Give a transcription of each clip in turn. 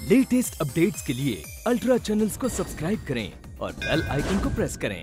Latest updates के लिए ultra channels को सब्सक्राइब करें और बेल आइकन को प्रेस करें।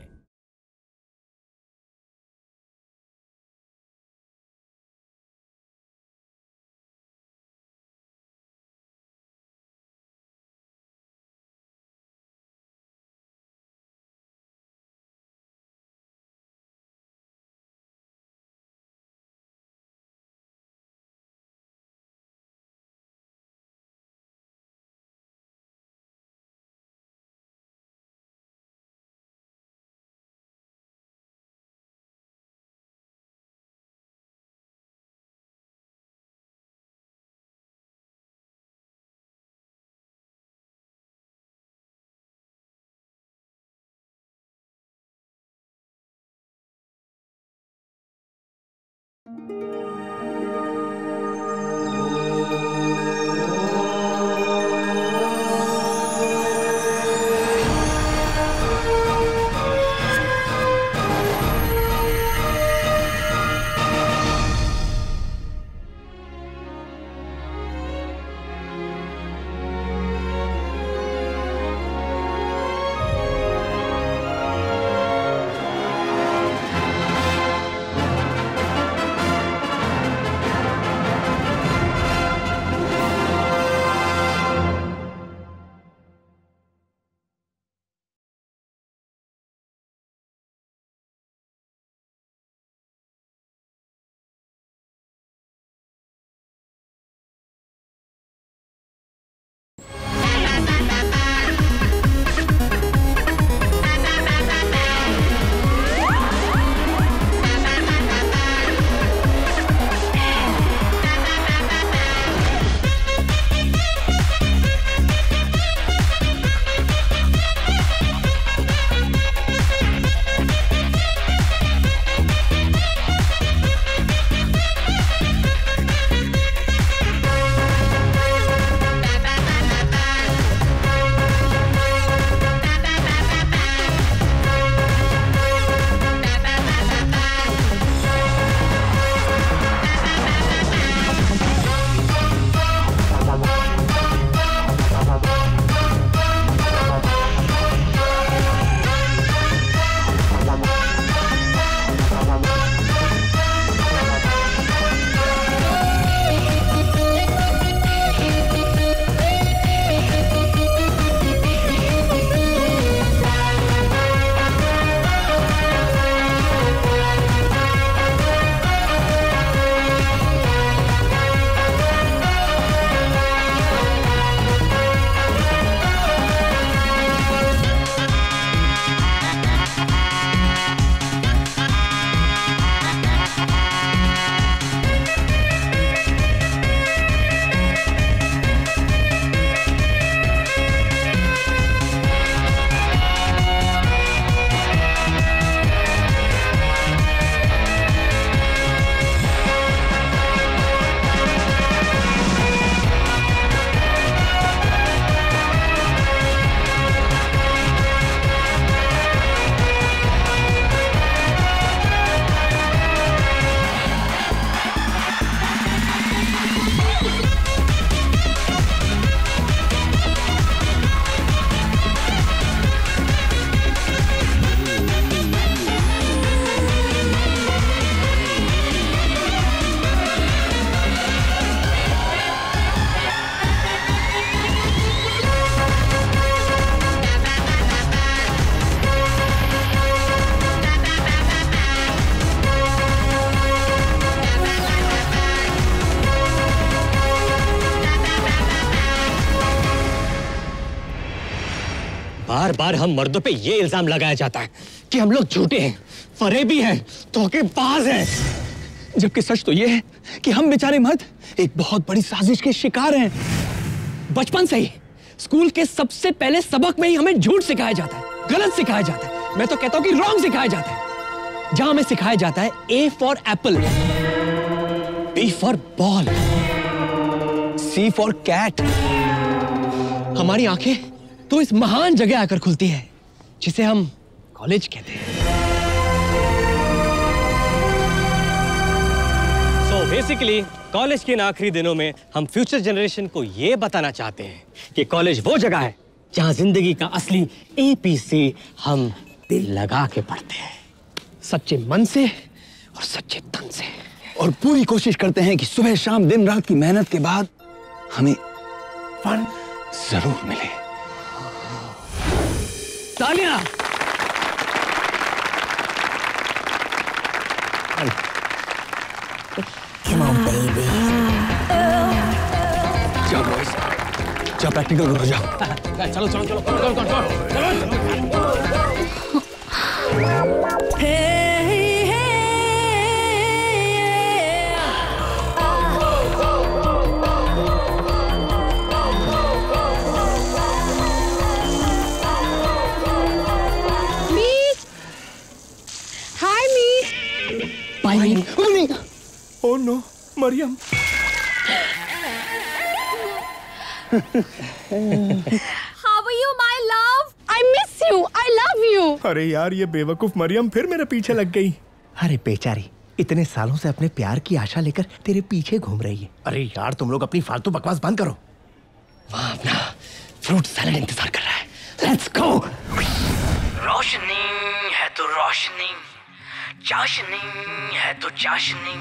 बार बार हम मर्दों पे ये इल्जाम लगाया जाता है कि हम लोग झूठे हैं, फरेबी हैं, धोखेबाज हैं, जबकि सच तो ये है कि हम बेचारे मर्द एक बहुत बड़ी साजिश के शिकार हैं। बचपन से ही स्कूल के सबसे पहले सबक में ही हमें झूठ सिखाया जाता है, गलत सिखाया जाता है, मैं तो कहता हूं कि रॉन्ग सिखाया जाता है। जहां हमें सिखाया जाता है A for apple, B for ball, C for cat, हमारी आंखें तो इस महान जगह आकर खुलती है जिसे हम कॉलेज कहते हैं। So, बेसिकली कॉलेज के इन आखिरी दिनों में हम फ्यूचर जनरेशन को ये बताना चाहते हैं कि कॉलेज वो जगह है जहाँ जिंदगी का असली ABC हम दिल लगा के पढ़ते हैं, सच्चे मन से और सच्चे तन से, और पूरी कोशिश करते हैं कि सुबह शाम दिन रात की मेहनत के बाद हमें फन जरूर मिले। तालियां! Come on, baby. जाओ बॉयज, जाओ प्रैक्टिकल करो, जाओ। चलो चलो चलो चलो चलो चलो। Oh no, Maryam. How are you, my love? I miss you. I love you. अरे यार, ये बेवकूफ मरियम फिर मेरे पीछे लग गई। अरे बेचारी, इतने सालों से अपने प्यार की आशा लेकर तेरे पीछे घूम रही है। अरे यार, तुम लोग अपनी फालतू बकवास बंद करो। वहाँ अपना फ्रूट सैलेड इंतजार कर रहा है। Let's go. रोशनी है तो रोशनी, चाशनी है तो चाशनी।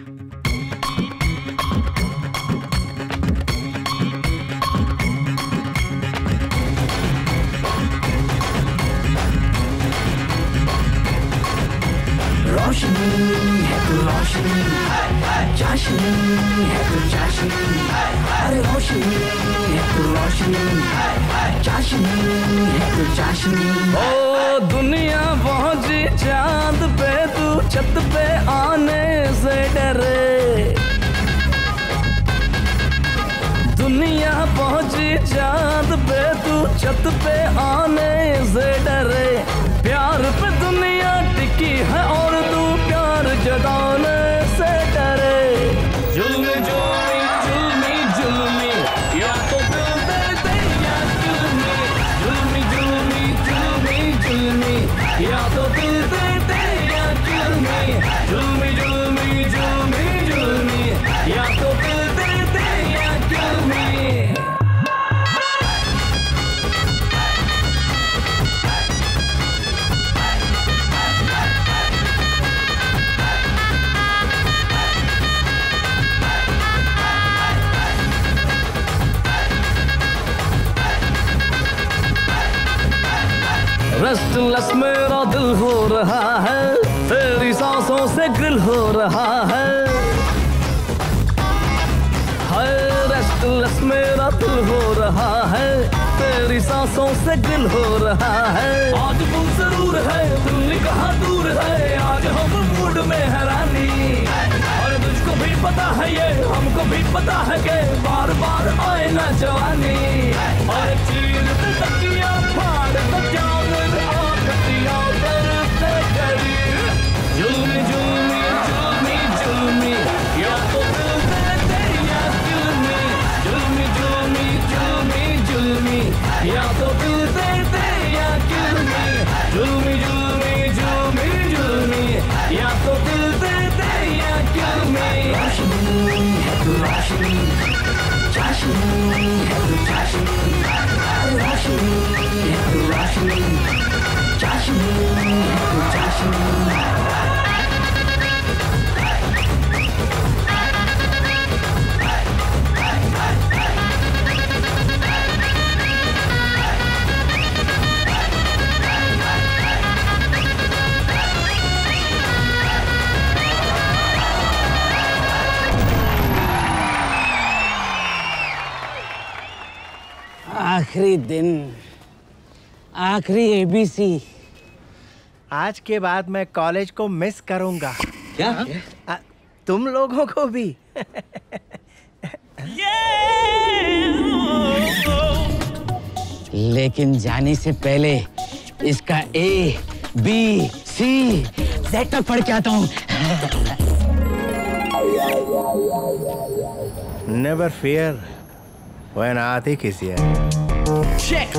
रोशनी है तो रोशनी, चाशनी है तो चाशनी। अरे रोशनी है तो रोशनी, चाशनी है तो चाशनी। ओ दुनिया पहुंची चांद पे, तू छत पे आने से डरे। दुनिया पहुंची चांद पे, तू छत पे आने से डरे। प्यार पे दुनिया टिकी है और तू प्यार जताने से डरे। जुल्मी जुल्मी जुल्मी जुल्मी, या तो दिल दे दे या जुल्मी। जुल्मी जुल्मी जुल्मी जुल्मी, या तो दिल दे दे या जुल्मी। जुल्मी जुल्मी जुल्मी जुल्मी, या तो दिल दे दे या जुल्मी। रेस्टलेस मेरा दिल हो रहा है, तेरी सांसों से ग्रिल हो रहा है। हाय रेस्टलेस मेरा दिल हो रहा है, तेरी सांसों से ग्रिल हो रहा है। आज तुम जरूर है, तुमने कहा दूर है, आज हम मूड में हैरानी। और तुझको भी पता है ये, हमको भी पता है कि बार बार आए ना जवानी। और चीर तकिया फाड़ तो जाओ जुल्मी जुल्मी जुल्मी जुल्मी, या तो दिल दे दे या जुल्मी। जुल्मी जुल्मी जुल्मी जुल्मी, या तो दिल दे दे या जुल्मी। जुल्मी जुल्मी जुल्मी जुल्मी, या तो दिल दे दे या जुल्मी। रोशनी है तो रोशनी, चाशनी है तो चाशनी। रोशनी है तो रोशनी, चाशनी है तो चाशनी। आखिरी दिन, आखिरी ABC। आज के बाद मैं कॉलेज को मिस करूंगा। क्या? तुम लोगों को भी। लेकिन जाने से पहले इसका ABC Z तक पढ़ के आता हूँ। Never fear when Atik is here. Check.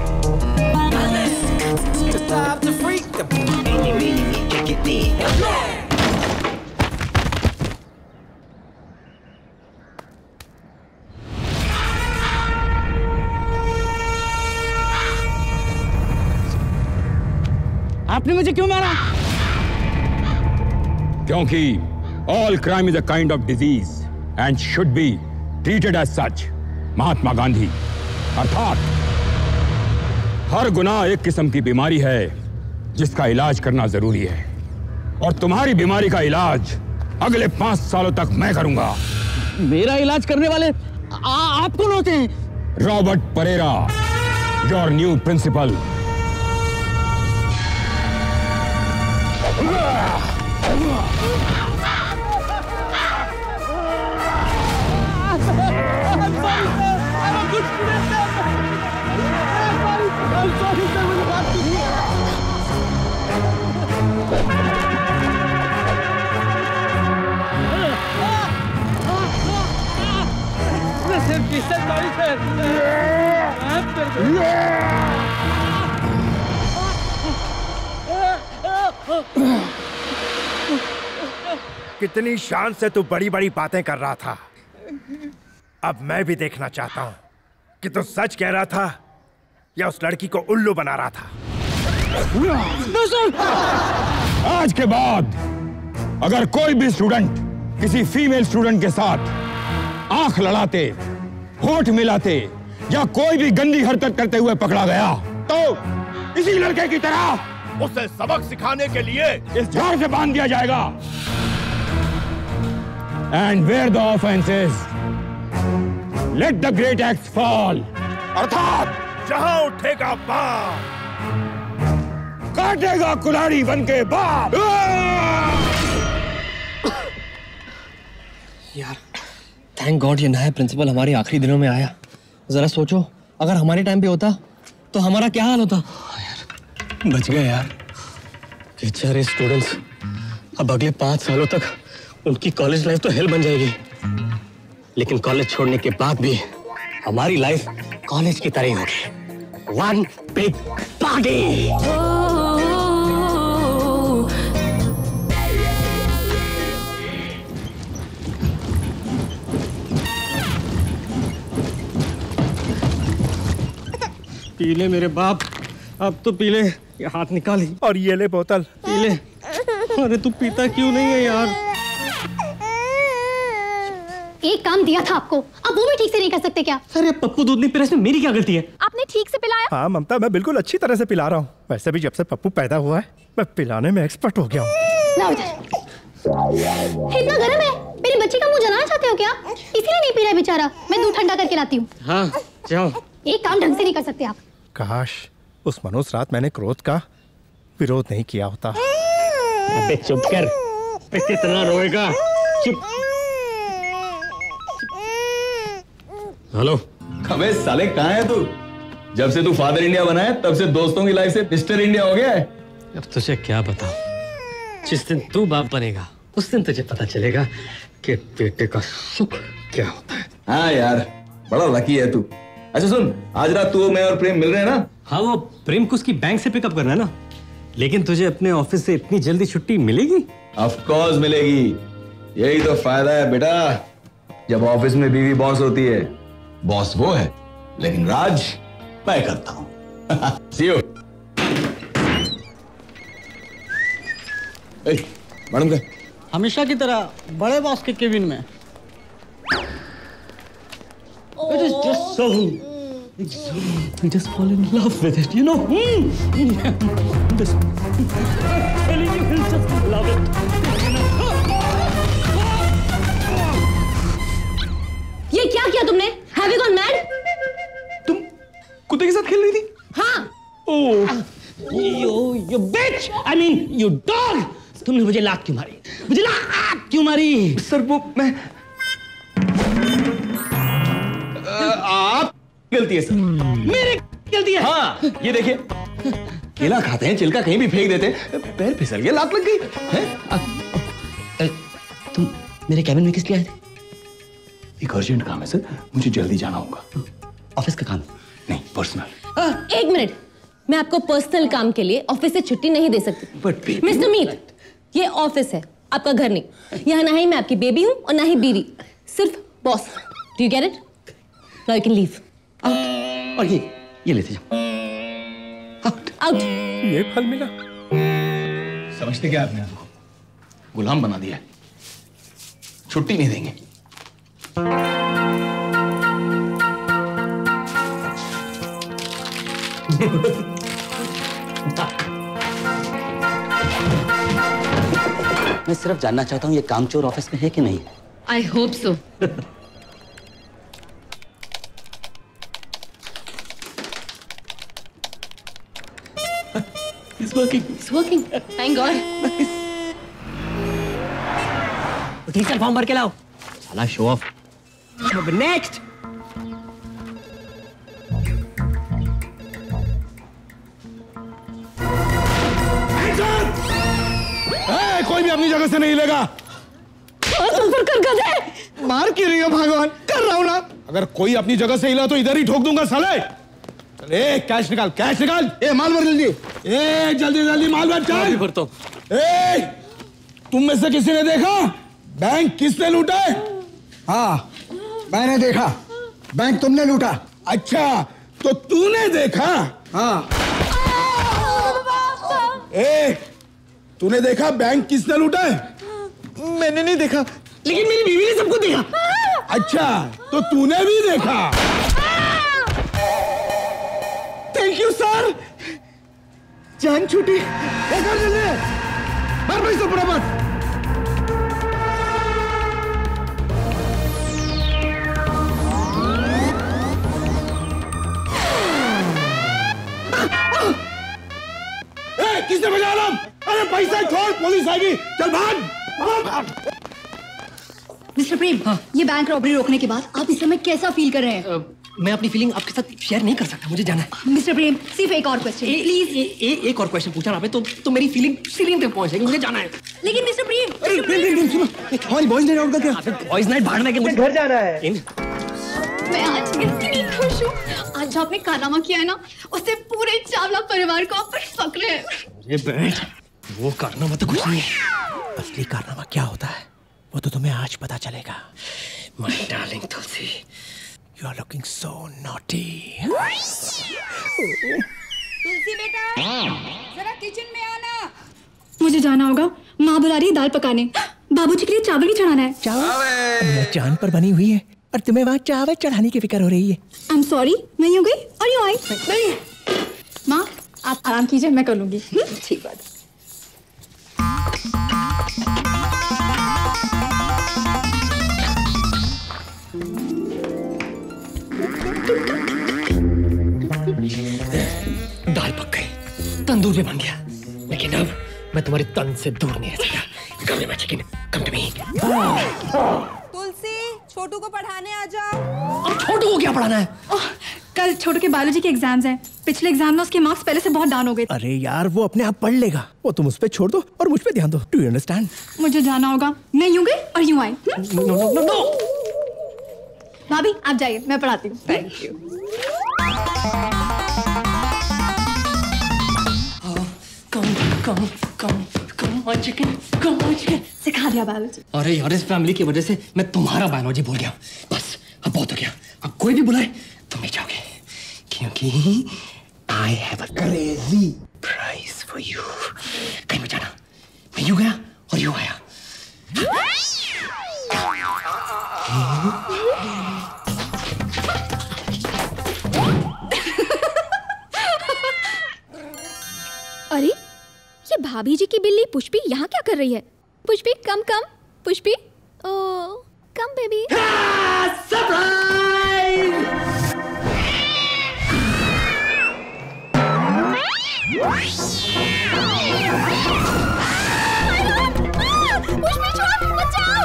To stop the freak, the kick it in. आपने मुझे क्यों मारा? क्योंकि all crime is a kind of disease and should be treated as such. Mahatma Gandhi. अर्थात हर गुनाह एक किस्म की बीमारी है जिसका इलाज करना जरूरी है, और तुम्हारी बीमारी का इलाज अगले 5 सालों तक मैं करूंगा। मेरा इलाज करने वाले आप कौन होते हैं? Robert Pereira, your new principal. कितनी शान से तू बड़ी बड़ी बातें कर रहा था। अब मैं भी देखना चाहता हूं कि तू सच कह रहा था या उस लड़की को उल्लू बना रहा था। आज के बाद अगर कोई भी स्टूडेंट किसी फीमेल स्टूडेंट के साथ आंख लड़ाते, होठ मिलाते या कोई भी गंदी हरकत करते हुए पकड़ा गया तो इसी लड़के की तरह उसे सबक सिखाने के लिए इस झाड़ से बांध दिया जाएगा। And where the offense is, let the great axe fall. अर्थात जहां उठेगा बाप, काटेगा कुल्हाड़ी बनके बाप। यार, थैंक गॉड ये नया प्रिंसिपल हमारे आखिरी दिनों में आया। जरा सोचो, अगर हमारे टाइम पे होता तो हमारा क्या हाल होता। यार, बच गए यार। बेचारे स्टूडेंट्स, अब अगले 5 सालों तक उनकी कॉलेज लाइफ तो हेल बन जाएगी, लेकिन कॉलेज छोड़ने के बाद भी हमारी लाइफ कॉलेज की तरह ही होगी। One big party. पी ले मेरे बाप, अब तो पी ले। ये हाथ निकाली और ये ले बोतल, पी ले। अरे तू पीता क्यों नहीं है यार? एक काम दिया था आपको, अब वो भी ठीक से नहीं कर सकते क्या? अरे पप्पू दूध नहीं पी रहा, इसमें मेरी क्या गलती है? आपने ठीक से पिलाया? हाँ ममता, मैं बिल्कुल अच्छी तरह से पिला रहा हूँ। वैसे भी जब से पप्पू पैदा हुआ है मैं पिलाने में एक्सपर्ट हो गया हूँ। लाओ इधर। इतना गर्म है, मेरे बच्चे का मुंह जलाना चाहते हो क्या? इसीलिए नहीं पी रहा बेचारा। मैं दूध ठंडा करके लाती हूँ। हाँ जाओ। एक काम ढंग से नहीं कर सकते आप। काश उस मनोज रात मैंने क्रोध का विरोध नहीं किया होता। अबे चुप कर, कितना रोएगा? चुप। हेलो। अबे साले कहाँ है तू? जब से तू फादर इंडिया बना है तब से दोस्तों की लाइफ से मिस्टर इंडिया हो गया है। अब तुझे क्या बताऊं, जिस दिन तू बाप बनेगा उस दिन तुझे पता चलेगा कि बेटे का सुख क्या होता है। हाँ यार, बड़ा लकी है तू। अच्छा सुन, आज रात तू, मैं और प्रेम मिल रहे हैं ना? हाँ, वो प्रेम को उसकी बैंक से पिकअप करना है ना। लेकिन तुझे अपने ऑफिस से इतनी जल्दी छुट्टी मिलेगी? ऑफ कोर्स मिलेगी। यही तो फायदा है बेटा, जब ऑफिस में बीवी बॉस होती है। बॉस वो है लेकिन राज मैं करता हूं। सी यू। मैडम का हमेशा की तरह बड़े बॉस के केबिन में। It is just so. We just fall in love with it, you know. Just telling you, he'll just love it. ये क्या किया तुमने? Have you gone mad? तुम कुत्ते के साथ खेल रही थी? हाँ। Oh, you bitch! I mean, you dog! तुमने मुझे लात क्यों मारी? मुझे लात क्यों मारी? सर वो मैं आप गलती है सर। मेरी गलती है? हाँ, ये देखिए, केला खाते हैं, छिलका कहीं भी फेंक देते हैं, पैर फिसल गया, लात लग गई है? तुम मेरे कैबिन में किस लिए आए थे? एक अर्जेंट काम है सर, मुझे जल्दी जाना होगा। ऑफिस का काम? नहीं, पर्सनल। एक मिनट, मैं आपको पर्सनल काम के लिए ऑफिस से छुट्टी नहीं दे सकती। मिस्टर मीत, ये ऑफिस है, आपका घर नहीं। यहाँ ना ही मैं आपकी बेबी हूँ और ना ही बीवी, सिर्फ boss. Do you get it? Now you can leave. और ये लेते जाओ। आउट। ये फल मिला। समझते क्या आपने आपको? गुलाम बना दिया, छुट्टी नहीं देंगे। मैं सिर्फ जानना चाहता हूँ ये कामचोर ऑफिस में है कि नहीं? I hope so. It's working. It's working. Thank God. ठीक है, फॉर्म भर के लाओ। साला शो ऑफ। नेक्स्ट। कोई भी अपनी जगह से नहीं लेगा। मार क्यों रही हो भगवान? कर रहा हूं ना। अगर कोई अपनी जगह से हिला तो इधर ही ठोक दूंगा साले। ए, कैश निकाल, कैश निकाल। ए, माल भर जल्दी। ए, जल्दी जल्दी माल भर, चल। भरता हूं। ए, तुम में से किसी ने देखा बैंक किसने लूटा है? हाँ, मैंने देखा। बैंक तुमने लूटा। अच्छा, तो तूने देखा? हाँ। ए, तूने देखा बैंक किसने लूटा है? मैंने नहीं देखा, लेकिन मेरी बीवी ने सबको देखा। अच्छा, तो तूने भी देखा? Thank you sir. जान छूटी। मार भाई सब बराबर। किसने बजा आलम? अरे पैसा छोड़, पुलिस आएगी। चल भाग। मिस्टर प्रेम, ये बैंक रॉबरी रोकने के बाद आप इस समय कैसा फील कर रहे हैं? मैं अपनी फीलिंग आपके साथ शेयर नहीं कर सकता, मुझे जाना है। मिस्टर प्रेम, सिर्फ एक और क्वेश्चन प्लीज। एक और क्वेश्चन पूछा आपने तो मेरी फीलिंग सीलिंग तक पहुंच जाएगी, मुझे जाना है। लेकिन मिस्टर प्रेम, हमारी बॉयज नाइट आउट का क्या? बॉयज नाइट बाहर के मुझे घर जाना है। मैं आज इतनी खुश हूँ। आज जो आपने कारनामा किया है ना, उससे पूरे चावला परिवार को आप पर फक्र है। ये बैठ, वो कारनामा तो कुछ नहीं है। असली कारनामा क्या होता है वो तो तुम्हें आज पता चलेगा। My darling Tulsi, you are looking so naughty. तुलसी बेटा, जरा किचन में आना। मुझे जाना होगा, माँ बुला रही है दाल पकाने। बाबूजी के लिए चावल भी चढ़ाना है। चावल चांद पर बनी हुई है और तुम्हें वहाँ चावल चढ़ाने की फिक्र हो रही है। I'm sorry, मैं यूँ गई और यूँ आई। नहीं माँ, आप आराम कीजिए, मैं कर लूंगी। ठीक बात। दाल पक गई, तंदूर भी बन गया, लेकिन अब मैं तुम्हारे तन से दूर नहीं रह सकता। कम में चिकन, कम टू मी। तुलसी, छोटू को पढ़ाने आ जाओ। अब छोटू को क्या पढ़ाना है? कल छोटू के बायोलॉजी के एग्जाम्स हैं। पिछले एग्जाम में उसके मार्क्स पहले से बहुत डाउन हो गए। अरे यार, वो अपने आप पढ़ लेगा, वो तुम उस पे छोड़ दो और मुझ पे ध्यान दो। Do you understand? मुझे जाना होगा, मैं यूँ गई और यूँ आई। नो। भाभी आप जाइए, मैं पढ़ाती हूँ। Thank you. Come chicken. सिखा दिया बायोलॉजी। अरे यार, इस फैमिली की वजह से मैं तुम्हारा बायोलॉजी भूल गया। बस अब बहुत हो गया, अब कोई भी बुलाए तुम ही जाओगे, क्योंकि I have a crazy prize for you. कहीं मत जाना, मैं यूं गया और यूं आया। अरे ये भाभी जी की बिल्ली पुष्पी यहाँ क्या कर रही है? Pushpi come come, Pushpi oh come baby. Surprise! Pushpi छोड़, बचाओ,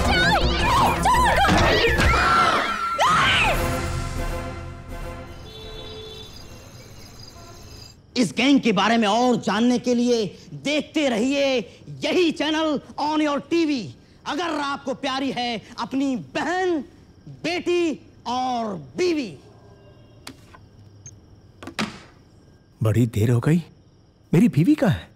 इस गैंग के बारे में और जानने के लिए देखते रहिए यही चैनल ऑन योर टीवी। अगर आपको प्यारी है अपनी बहन, बेटी और बीवी। बड़ी देर हो गई, मेरी बीवी कहाँ है?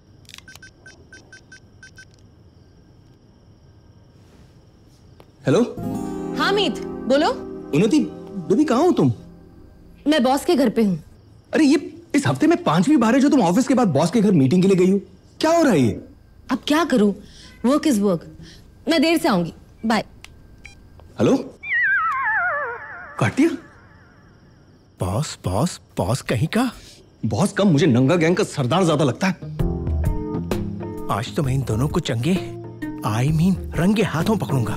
हेलो। हाँ मीत, बोलो। उन्नति, बेबी कहाँ हो तुम? मैं बॉस के घर पे हूँ। अरे ये इस हफ्ते में 5वीं बार है जो तुम ऑफिस के बाद बॉस के घर मीटिंग के लिए गई हो। क्या हो रहा है ये? अब क्या करूं? Work is work. मैं देर से आऊंगी। बाय। हेलो, काट दिया? बॉस बॉस बॉस कहीं का। बॉस कम, मुझे नंगा गैंग का सरदार ज्यादा लगता है। आज तो मैं इन दोनों को चंगे रंगे हाथों पकड़ूंगा।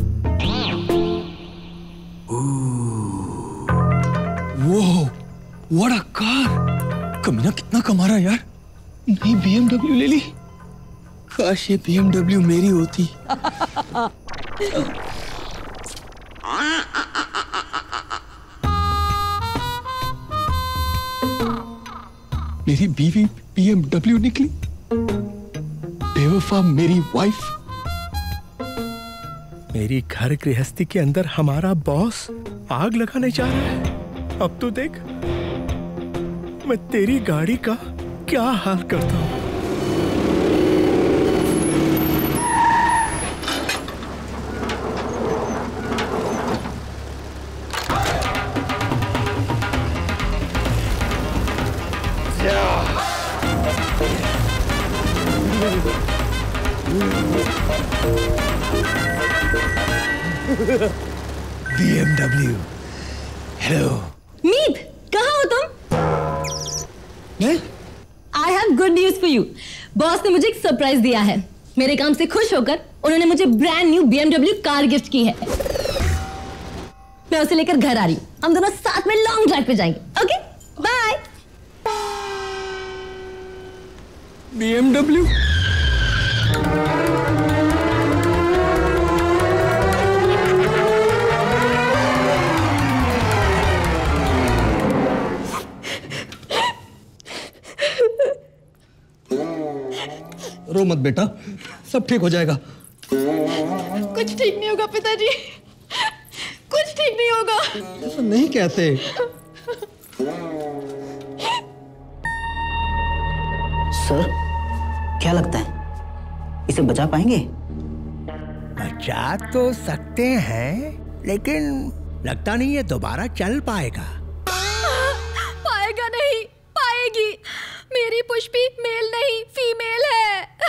वो व्हाट अ कार! कमीना कितना कमा रहा है यार। नई BMW ले ली। काश ये BMW मेरी होती। मेरी बीवी BMW निकली। बेवफा मेरी वाइफ। मेरी घर गृहस्थी के अंदर हमारा बॉस आग लगाने जा रहा है। अब तो देख मैं तेरी गाड़ी का क्या हाल करता हूं। BMW। हेलो मीत, कहाँ हो तुम? मैं? I have good news for you। Boss ने मुझे एक सरप्राइज दिया है। मेरे काम से खुश होकर उन्होंने मुझे brand new BMW car gift की है। मैं उसे लेकर घर आ रही हूँ। हम दोनों साथ में लॉन्ग ड्राइव पे जाएंगे। Okay, bye. BMW? रो मत बेटा, सब ठीक हो जाएगा। कुछ ठीक नहीं होगा पिताजी, कुछ ठीक नहीं होगा। ऐसा नहीं कहते। सर, क्या लगता है इसे बचा पाएंगे? बचा तो सकते हैं, लेकिन लगता नहीं है दोबारा चल पाएगा। पाएगा नहीं, पाएगी। मेरी पुष्पी मेल नहीं फीमेल है।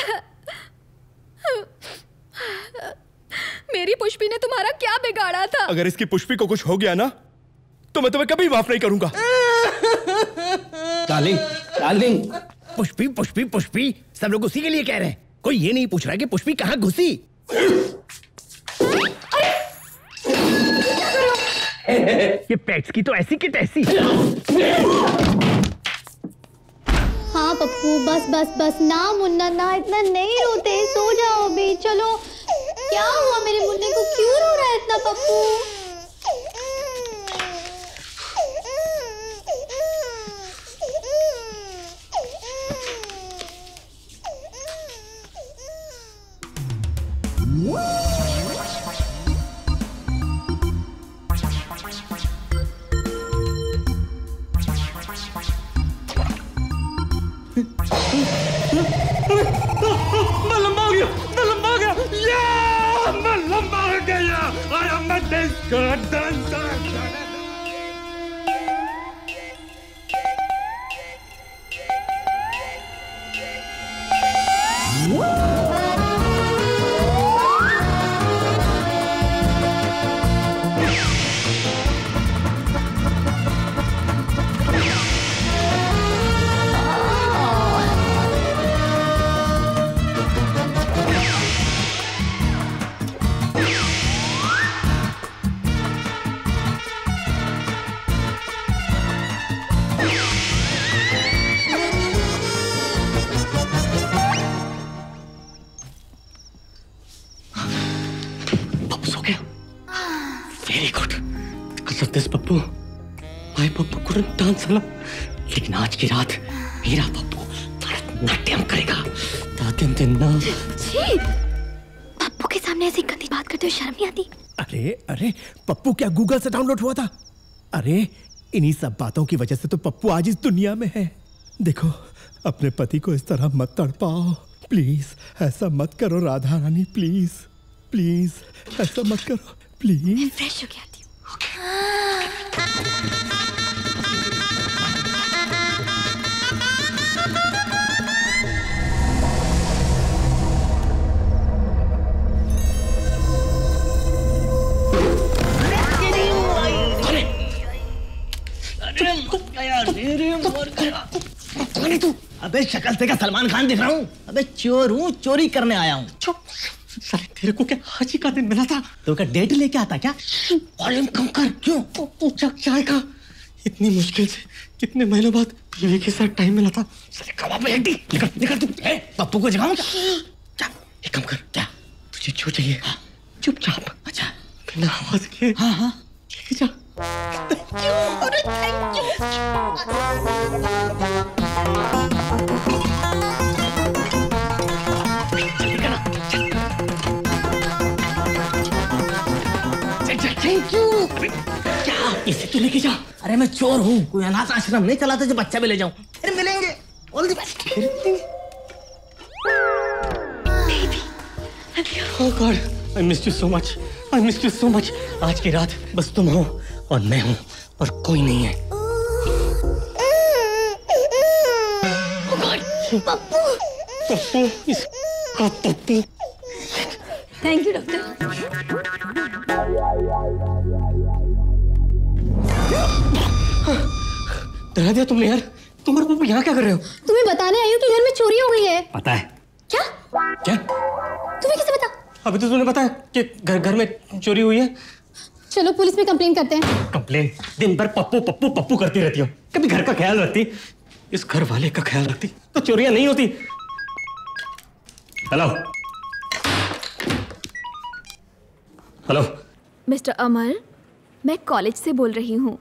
मेरी पुष्पी ने तुम्हारा क्या बिगाड़ा था? अगर इसकी पुष्पी को कुछ हो गया ना तो मैं तुम्हें कभी माफ नहीं करूंगा। Darling, darling. पुष्पी पुष्पी पुष्पी सब लोग उसी के लिए कह रहे हैं। कोई ये नहीं पूछ रहा कि पुष्पी कहाँ घुसी। ये पेट्स की तो ऐसी की तैसी। हाँ पप्पू, बस बस बस ना मुन्ना ना, इतना नहीं रोते, सो जाओ अभी। चलो, क्या हुआ मेरे मुन्ने को, क्यों रो रहा है इतना पप्पू? मैं लंबा हो गया, मैं लंबा हो गया, मैं लंबा हो गया। I am a disco dancer। This Pappu, my Pappu couldn't dance alone, लेकिन आज की रात मेरा पप्पू भरतनाट्यम करेगा। छी, पप्पू के सामने ऐसी गंदी बात करते हुए शर्म नहीं आती? अरे अरे, पप्पू क्या गूगल से डाउनलोड हुआ था? अरे इन्हीं सब बातों की वजह से तो पप्पू आज इस दुनिया में है। देखो, अपने पति को इस तरह मत तड़पाओ प्लीज। ऐसा मत करो राधा रानी, प्लीज प्लीज ऐसा मत करो प्लीज। फ्रेश हो गया। कौन है तू? अबे शक्ल से क्या सलमान खान दिख रहा हूँ? अबे चोर हूँ, चोरी करने आया हूँ। चुप साले, तेरे को क्या हाजी का दिन मिला था? तो क्या डेट लेके आता क्या? वॉल्यूम कम कर। क्यों? चाय का इतनी मुश्किल से कितने महीनों बाद बीवी के साथ टाइम मिला था। साले कबाब में हड्डी। निकल तू। पप्पू को जगाऊं क्या? एक काम कर। क्या? तुझे जो चाहिए चुपचाप, अच्छा बिना आवाज के लेके जा। अरे थैंक यू। Thank you. क्या? इसे तू लेके जा। अरे मैं चोर हूँ, कोई अनाथ आश्रम नहीं चलाता जो बच्चा भी ले जाऊं। फिर मिलेंगे। All the best. Oh God, I missed you so much. I missed you so much. आज की रात बस तुम हो और मैं हूँ और कोई नहीं है। Oh God, Pappu. पप्पू, इसका पप्पू। Thank you doctor. डरा दिया तुमने यार। तुम और पप्पू यहाँ क्या कर रहे हो? तुम्हें बताने आई हूँ कि घर में चोरी हो गई है। पता है। क्या? क्या? तुम्हें कैसे पता? अभी तो तुमने बताया कि घर में चोरी हुई है। चलो पुलिस में कंप्लेन करते हैं। कंप्लेन? दिन भर पप्पू पप्पू पप्पू करती रहती हो, कभी घर का ख्याल रखती? इस घर वाले का ख्याल रखती तो चोरियां नहीं होती। हेलो हेलो मिस्टर अमर, मैं कॉलेज से बोल रही हूँ।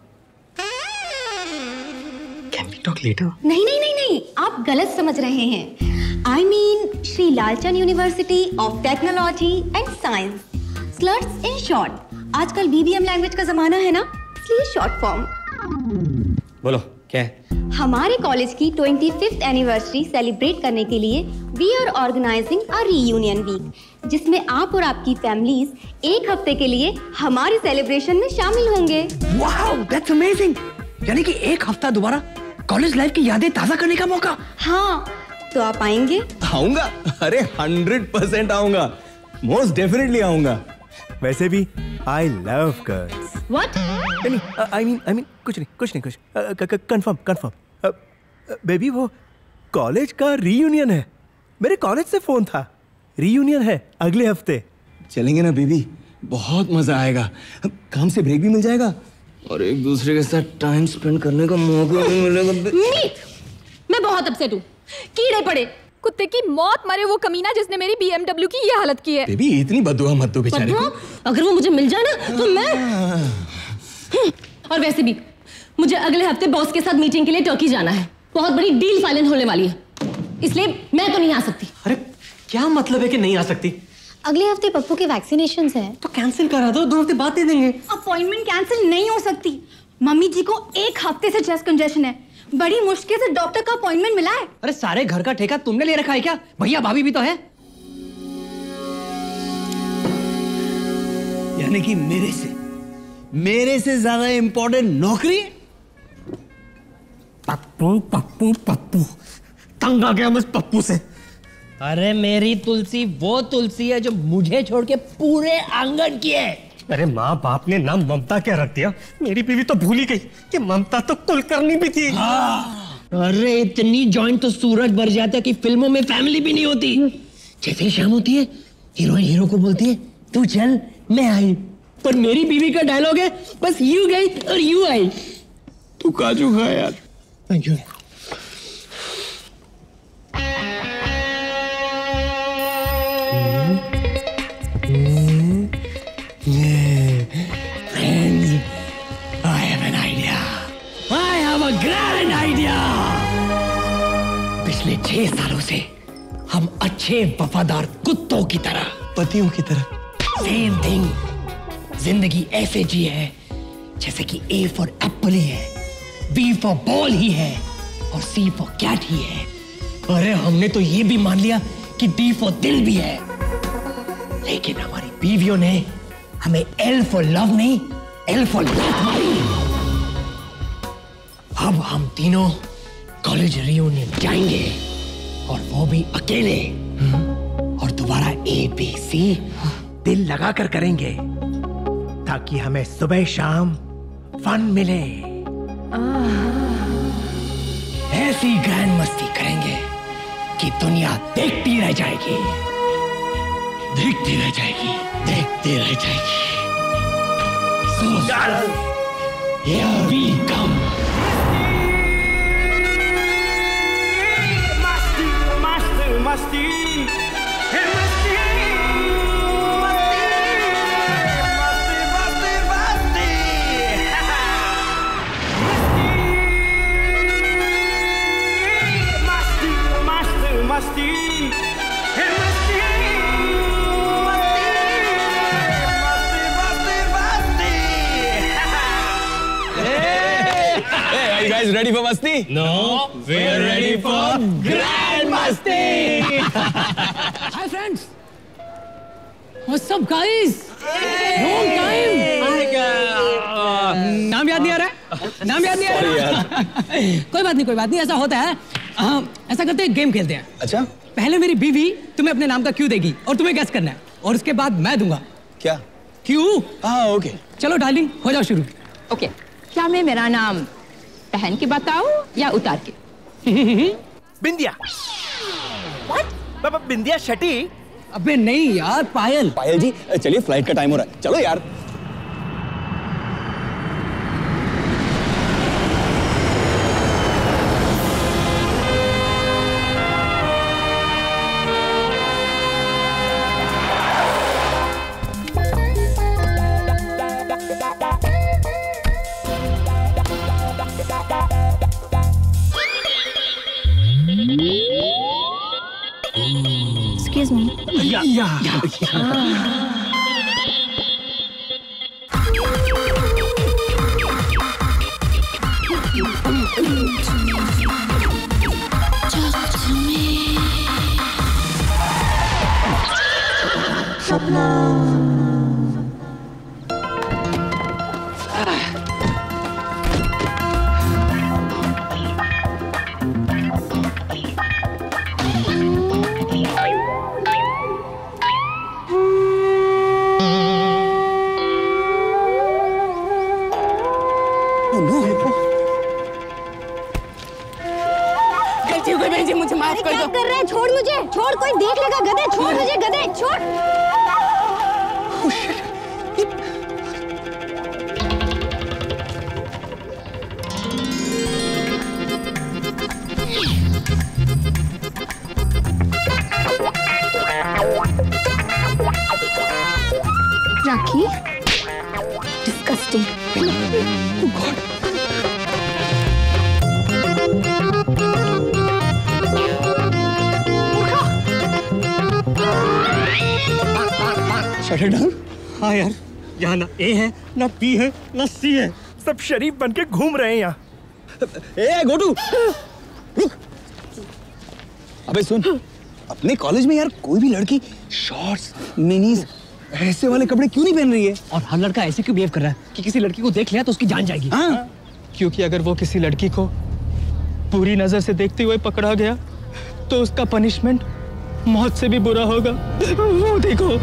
Can we talk later? नहीं, आप गलत समझ रहे हैं। I mean Shri Lalchand university of technology and science, sluts in short. आजकल BBM लैंग्वेज का जमाना है ना, इसलिए शॉर्ट फॉर्म। बोलो क्या है? हमारे कॉलेज की 25th एनिवर्सरी सेलिब्रेट करने के लिए we are organising a reunion week, जिसमें आप और आपकी फैमिलीज एक हफ्ते के लिए हमारे सेलिब्रेशन में शामिल होंगे। Wow, that's amazing. यानी कि एक हफ्ता दोबारा कॉलेज लाइफ की यादें ताजा करने का मौका। हाँ, तो आप आएंगे? आऊंगा, अरे 100% आऊंगा, मोस्ट डेफिनेटली आऊंगा। वैसे भी I love girls. What? I mean कुछ नहीं, कंफर्म। बेबी वो कॉलेज का रीयूनियन है, मेरे कॉलेज से फोन था। रीयूनियन है अगले हफ्ते। चलेंगे ना बेबी, बहुत मजा आएगा। काम से ब्रेक भी मिल जाएगा और एक दूसरे के साथ टाइम स्पेंड करने का मौका भी मिलेगा। मैं बहुत अपसेट हूँ। कीड़े पड़े, कुत्ते की मौत मरे वो कमीना जिसने मेरी BMW की ये हालत की है। बेबी इतनी बददुआ मत दो बेचारे को। अगर वो मुझे मिल जाए ना तो मैं और वैसे भी मुझे अगले हफ्ते बॉस के साथ मीटिंग के लिए टर्की जाना है। बहुत बड़ी डील फाइनल होने वाली है, इसलिए मैं तो नहीं आ सकती। अरे क्या मतलब है कि नहीं आ सकती? अगले हफ्ते पप्पू के वैक्सीनेशंस हैं। तो कैंसिल करा दो, 2 हफ्ते बाद दे देंगे। अपॉइंटमेंट कैंसिल नहीं हो सकती। मम्मी जी को 1 हफ्ते से चेस्ट कंजेशन है, बड़ी मुश्किल से डॉक्टर का अपॉइंटमेंट मिला है। अरे सारे घर का ठेका तुमने ले रखा है क्या? भैया भाभी भी तो है। यानी कि मेरे से ज्यादा इंपॉर्टेंट नौकरी? पप्पू तंग आ गया मैं पप्पू से। अरे मेरी तुलसी वो तुलसी है जो मुझे छोड़ के पूरे आंगन की है। अरे माँ बाप ने नाम ममता क्या रख दिया? मेरी बीवी तो भूल ही गई कि ममता तो कुलकर्णी भी थी। अरे इतनी जॉइंट तो सूरज भर जाता है कि फिल्मों में फैमिली भी नहीं होती। जैसे ही शाम होती है हीरोइन हीरो को बोलती है तू चल मैं आई, पर मेरी बीवी का डायलॉग है बस यू गई और यू आई। तू काजू खा यार। Thank you. Friends, I have an idea. I have a grand idea. पिछले 6 सालों से हम अच्छे वफादार कुत्तों की तरह, पतियों की तरह, सेम थिंग, जिंदगी ऐसे जी है जैसे कि A फॉर एप्पल ही है, B फॉर बॉल ही है और C फॉर कैट ही है। अरे हमने तो ये भी मान लिया कि D फॉर दिल भी है, लेकिन हमारी बीवियों ने हमें L फॉर लव नहीं L फॉर लात मारी। अब हम तीनों कॉलेज रियूनियन जाएंगे और वो भी अकेले, और दोबारा ABC दिल लगाकर करेंगे ताकि हमें सुबह शाम फन मिले। ऐसी ग्रैंड मस्ती करेंगे कि दुनिया देखती रह जाएगी, देखती रह जाएगी, देखती रह जाएगी। So, here we come. मस्ती मस्ती मस्ती है मस्ती मस्ती मस्ती मस्ती मस्ती मस्ती मस्ती है मस्ती Are you guys ready for Masti? No, we're ready for Grand Masti. Hi friends. What's up guys? Long time. नाम याद नहीं आ रहा है? नाम याद नहीं आ रहा? कोई बात नहीं, ऐसा होता है। ऐसा करते हैं, गेम खेलते हैं। अच्छा? पहले मेरी बीवी तुम्हें अपने नाम का क्यू देगी और तुम्हें गेस करना है, और उसके बाद मैं दूंगा। क्या? क्यू? हाँ, ओके। चलो डार्लिंग, हो जाओ शुरू। ओके, क्या मैं मेरा नाम पहन के बताऊं या उतार के? बिंदिया। What? बिंदिया शटी? अबे नहीं यार, पायल। पायल जी, चलिए फ्लाइट का टाइम हो रहा है, चलो यार। Excuse me. Yeah. मुझे माफ कर दो। क्या कर रहे हैं? छोड़ मुझे, छोड़, कोई देख लेगा। गधे, छोड़ मुझे, गधे, छोड़। Rakhi, disgusting. Shut it down? हाँ यार, यहाँ ना ए है, ना पी है, ना सी है। सब शरीफ बन के घूम रहे हैं यहाँ। ए गोटू, रुक। अबे सुन, अपने कॉलेज में यार कोई भी लड़की शॉर्ट्स, मिनीज, ऐसे वाले कपड़े क्यों नहीं पहन रही है? और हर लड़का ऐसे क्यों बिहेव कर रहा है कि किसी लड़की को देख लिया तो उसकी जान जाएगी? हाँ? क्योंकि अगर वो किसी लड़की को बुरी नजर से देखते हुए पकड़ा गया तो उसका पनिशमेंट मौत से भी बुरा होगा। वो देखो।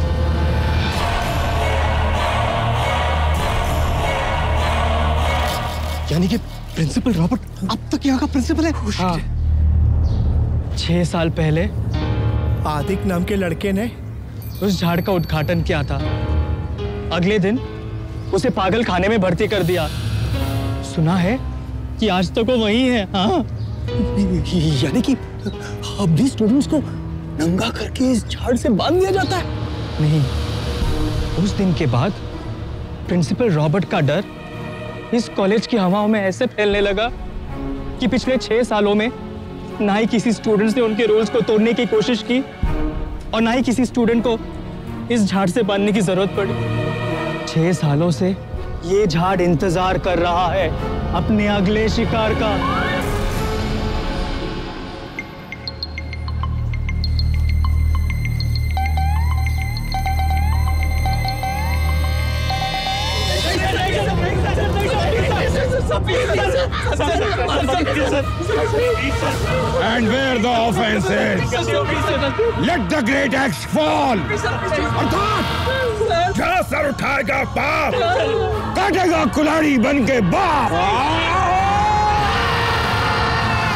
यानी कि प्रिंसिपल रॉबर्ट अब तक यहाँ का प्रिंसिपल है? हाँ। 6 साल पहले आदिक नाम के लड़के ने उस झाड़ का उद्घाटन किया था। अगले दिन उसे पागल खाने में भर्ती कर दिया। सुना है कि आज तक वो वहीं है। हाँ। यानी कि अब भी स्टूडेंट्स को नंगा करके इस झाड़ से बांध दिया जाता है? नहीं, उस दिन के बाद प्रिंसिपल रॉबर्ट का डर इस कॉलेज की हवाओं में ऐसे फैलने लगा कि पिछले 6 सालों में ना ही किसी स्टूडेंट्स ने उनके रूल्स को तोड़ने की कोशिश की और ना ही किसी स्टूडेंट को इस झाड़ से बांधने की जरूरत पड़ी। 6 सालों से ये झाड़ इंतजार कर रहा है अपने अगले शिकार का। And where the offense is, let the great axe fall. अर्थात जहाँ सर उठाएगा पाप, काटेगा कुल्हाड़ी बन के बाप।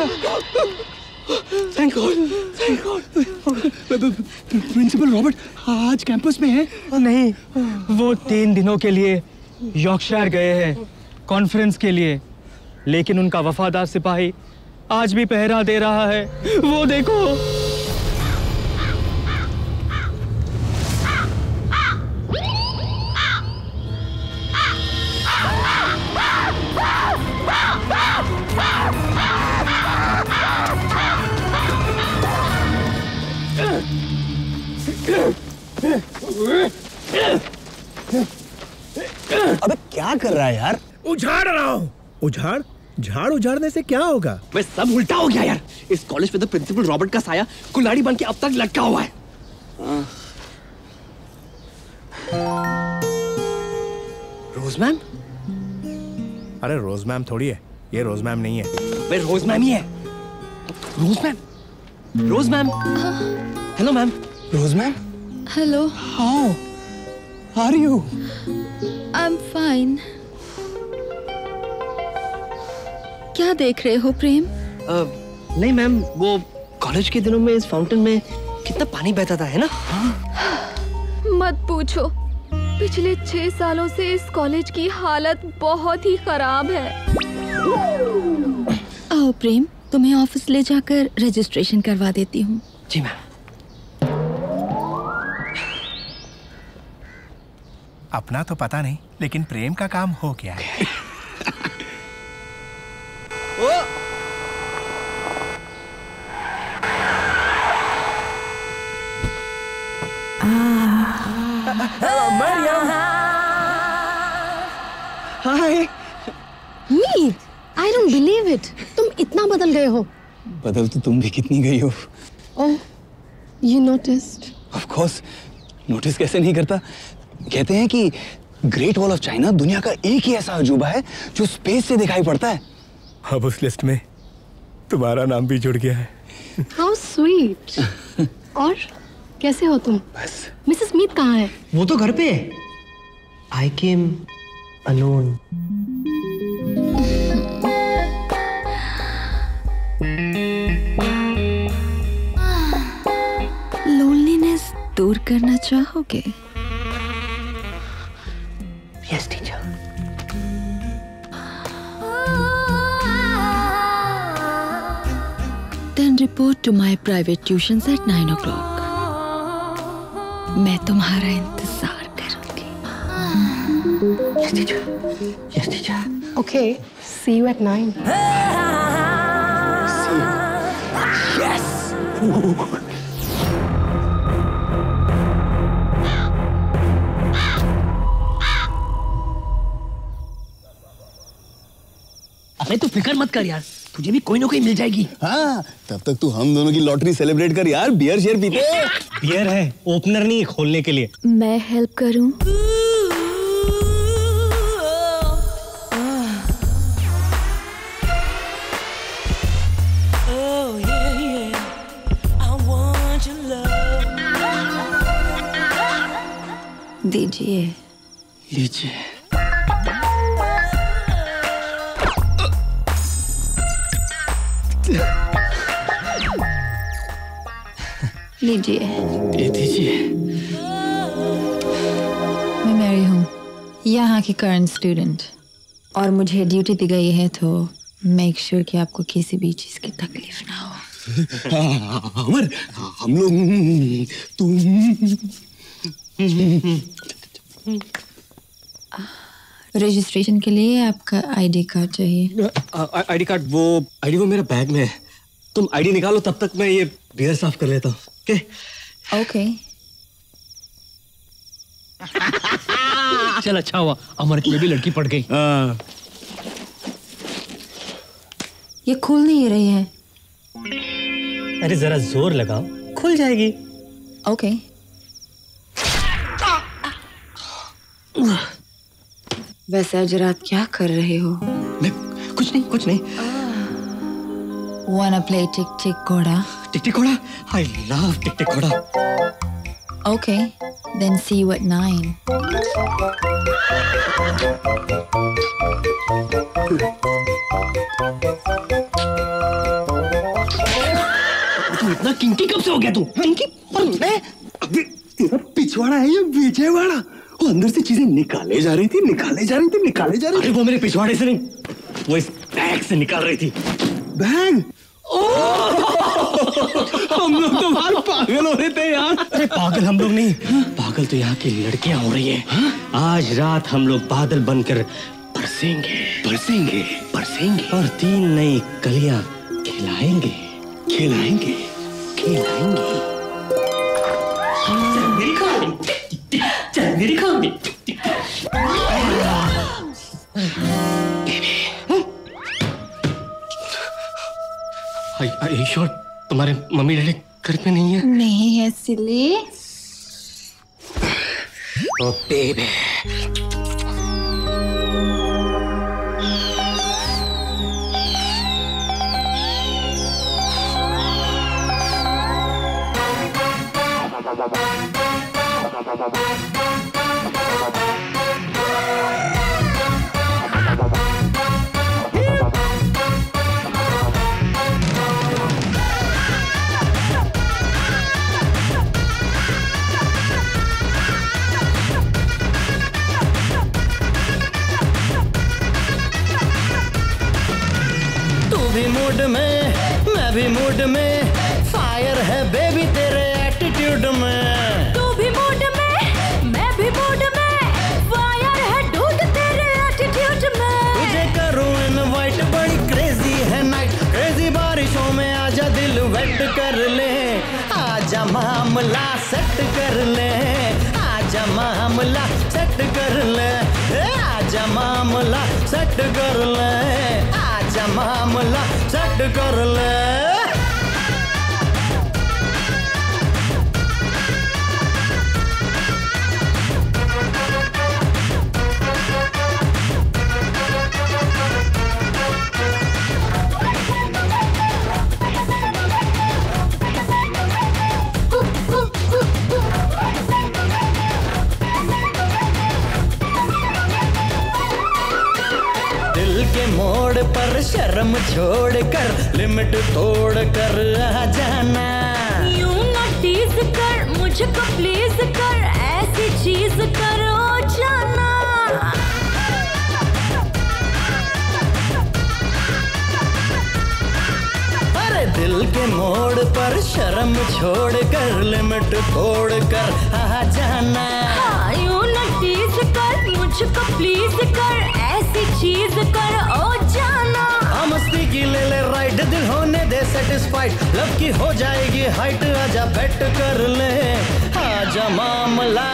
Thank God, thank God. Principal Robert आज कैंपस में है? नहीं, वो 3 दिनों के लिए यॉर्कशायर गए हैं कॉन्फ्रेंस के लिए, लेकिन उनका वफादार सिपाही आज भी पहरा दे रहा है। वो देखो। अबे क्या कर रहा है यार? उजाड़ रहा हूँ। उजाड़? झाड़ उजाड़ने से क्या होगा? मैं सब उल्टा हो गया यार। इस कॉलेज पे तो प्रिंसिपल रॉबर्ट का साया कुल्हाड़ी बन के अब तक लटका हुआ है। Rose ma'am? अरे रोज मैम थोड़ी है, ये रोज मैम नहीं है। वे रोज मैम ही है। Rose ma'am, Rose ma'am. Hello ma'am. Rose ma'am, hello. How are you? I am fine. क्या देख रहे हो प्रेम? नहीं मैम, वो कॉलेज के दिनों में इस फाउंटेन में कितना पानी बहता था, है ना? मत पूछो, पिछले 6 सालों से इस कॉलेज की हालत बहुत ही खराब है। आओ प्रेम, तुम्हें ऑफिस ले जाकर रजिस्ट्रेशन करवा देती हूँ। जी मैम। अपना तो पता नहीं, लेकिन प्रेम का काम हो गया है। मरियम। हाय। मीत, I don't believe it. तुम इतना बदल गए हो। बदल तो तुम भी कितनी गई हो। Oh, you noticed? Of course, notice कैसे नहीं करता। कहते हैं कि ग्रेट वॉल ऑफ चाइना दुनिया का एक ही ऐसा अजूबा है जो स्पेस से दिखाई पड़ता है। अब उस लिस्ट में तुम्हारा नाम भी जुड़ गया है। How sweet. और कैसे हो तुम? बस। मिसेस मीत कहाँ है? वो तो घर पे है। I came alone. लोनलीनेस दूर करना चाहोगे? Yes, teacher. Then report to my private tuitions at 9 o'clock. मैं तुम्हारा इंतजार करूंगी। Yes, teacher. Yes, teacher. Okay, see you at 9. See you. Yes. अरे तू फिक्र मत कर यार, तुझे भी कोई ना कोई मिल जाएगी। हाँ, तब तक तू हम दोनों की लॉटरी सेलिब्रेट कर यार। बियर शेयर पीते। बियर है, ओपनर नहीं, खोलने के लिए। मैं हेल्प करूं? दीजिए। लीजिए। लीजिए। दे दीजिए। मैं मैरी हूँ, यहाँ की करंट स्टूडेंट, और मुझे ड्यूटी दी गई है तो मेक श्योर कि आपको किसी भी चीज की तकलीफ ना हो। अमर, हम लोग रजिस्ट्रेशन के लिए आपका आईडी कार्ड चाहिए। ID card? वो मेरा बैग में है। तुम आईडी निकालो, तब तक मैं ये बियर साफ कर लेता हूँ। ओके। चल अच्छा हुआ, अमर में भी लड़की पड़ गई। ये खुल नहीं रही है। अरे जरा जोर लगाओ, खुल जाएगी। ओके। वैसे आज रात क्या कर रहे हो? कुछ नहीं। Wanna play टिक टिक घोड़ा? टिक टिक घोड़ा? I love टिक टिक घोड़ा। Okay, then see you at 9. तू इतना किंकी कब से हो गया तू? किंकी? और मैं अबे तेरा पिछवाड़ा है या विजयवाड़ा? वो अंदर से चीजें निकाले जा रही थी। अरे वो मेरे पिछवाड़े से नहीं, वो इस बैग से निकाल रही थी। बैग? हम लोग तो बाहर पागल हो रहे थे यार। अरे पागल हम लोग नहीं, पागल तो यहाँ की लड़कियां हो रही है। आज रात हम लोग बादल बनकर बरसेंगे और 3 नई कलियां खिलाएंगे। चल मेरी खाओगे। Are you sure तुम्हारे मम्मी डैडी घर पे नहीं है? नहीं है सिली। ओ बेबी। मूड में मैं भी मूड में, फायर है बेबी तेरे एटीट्यूड में। तू भी मूड में मैं भी मूड में, फायर है डूड तेरे एटीट्यूड में। तुझे करूं इनवाइट, बड़ी क्रेजी है नाइट, क्रेजी बारिशों में आजा दिल वेट कर ले, आजा मामला सेट कर ले, आजा मामला सेट कर ले, आजा मामला सेट कर ले, आजा मामला सेट कर ले। मोड़ पर शर्म छोड़ कर, लिमिट तोड़ कर आ जाना। यूं ना टीज कर, मुझको प्लीज कर, ऐसी चीज करो जाना। अरे दिल के मोड़ पर शर्म छोड़ कर, लिमिट तोड़ कर आ जाना। यूं ना टीज कर, मुझको प्लीज कर, ऐसी चीज कर ओ जाना। मस्ती की ले ले राइट, दिल होने दे सेटिस्फाइड, लव की हो जाएगी हाइट, आजा बेट कर ले, आजा मामला,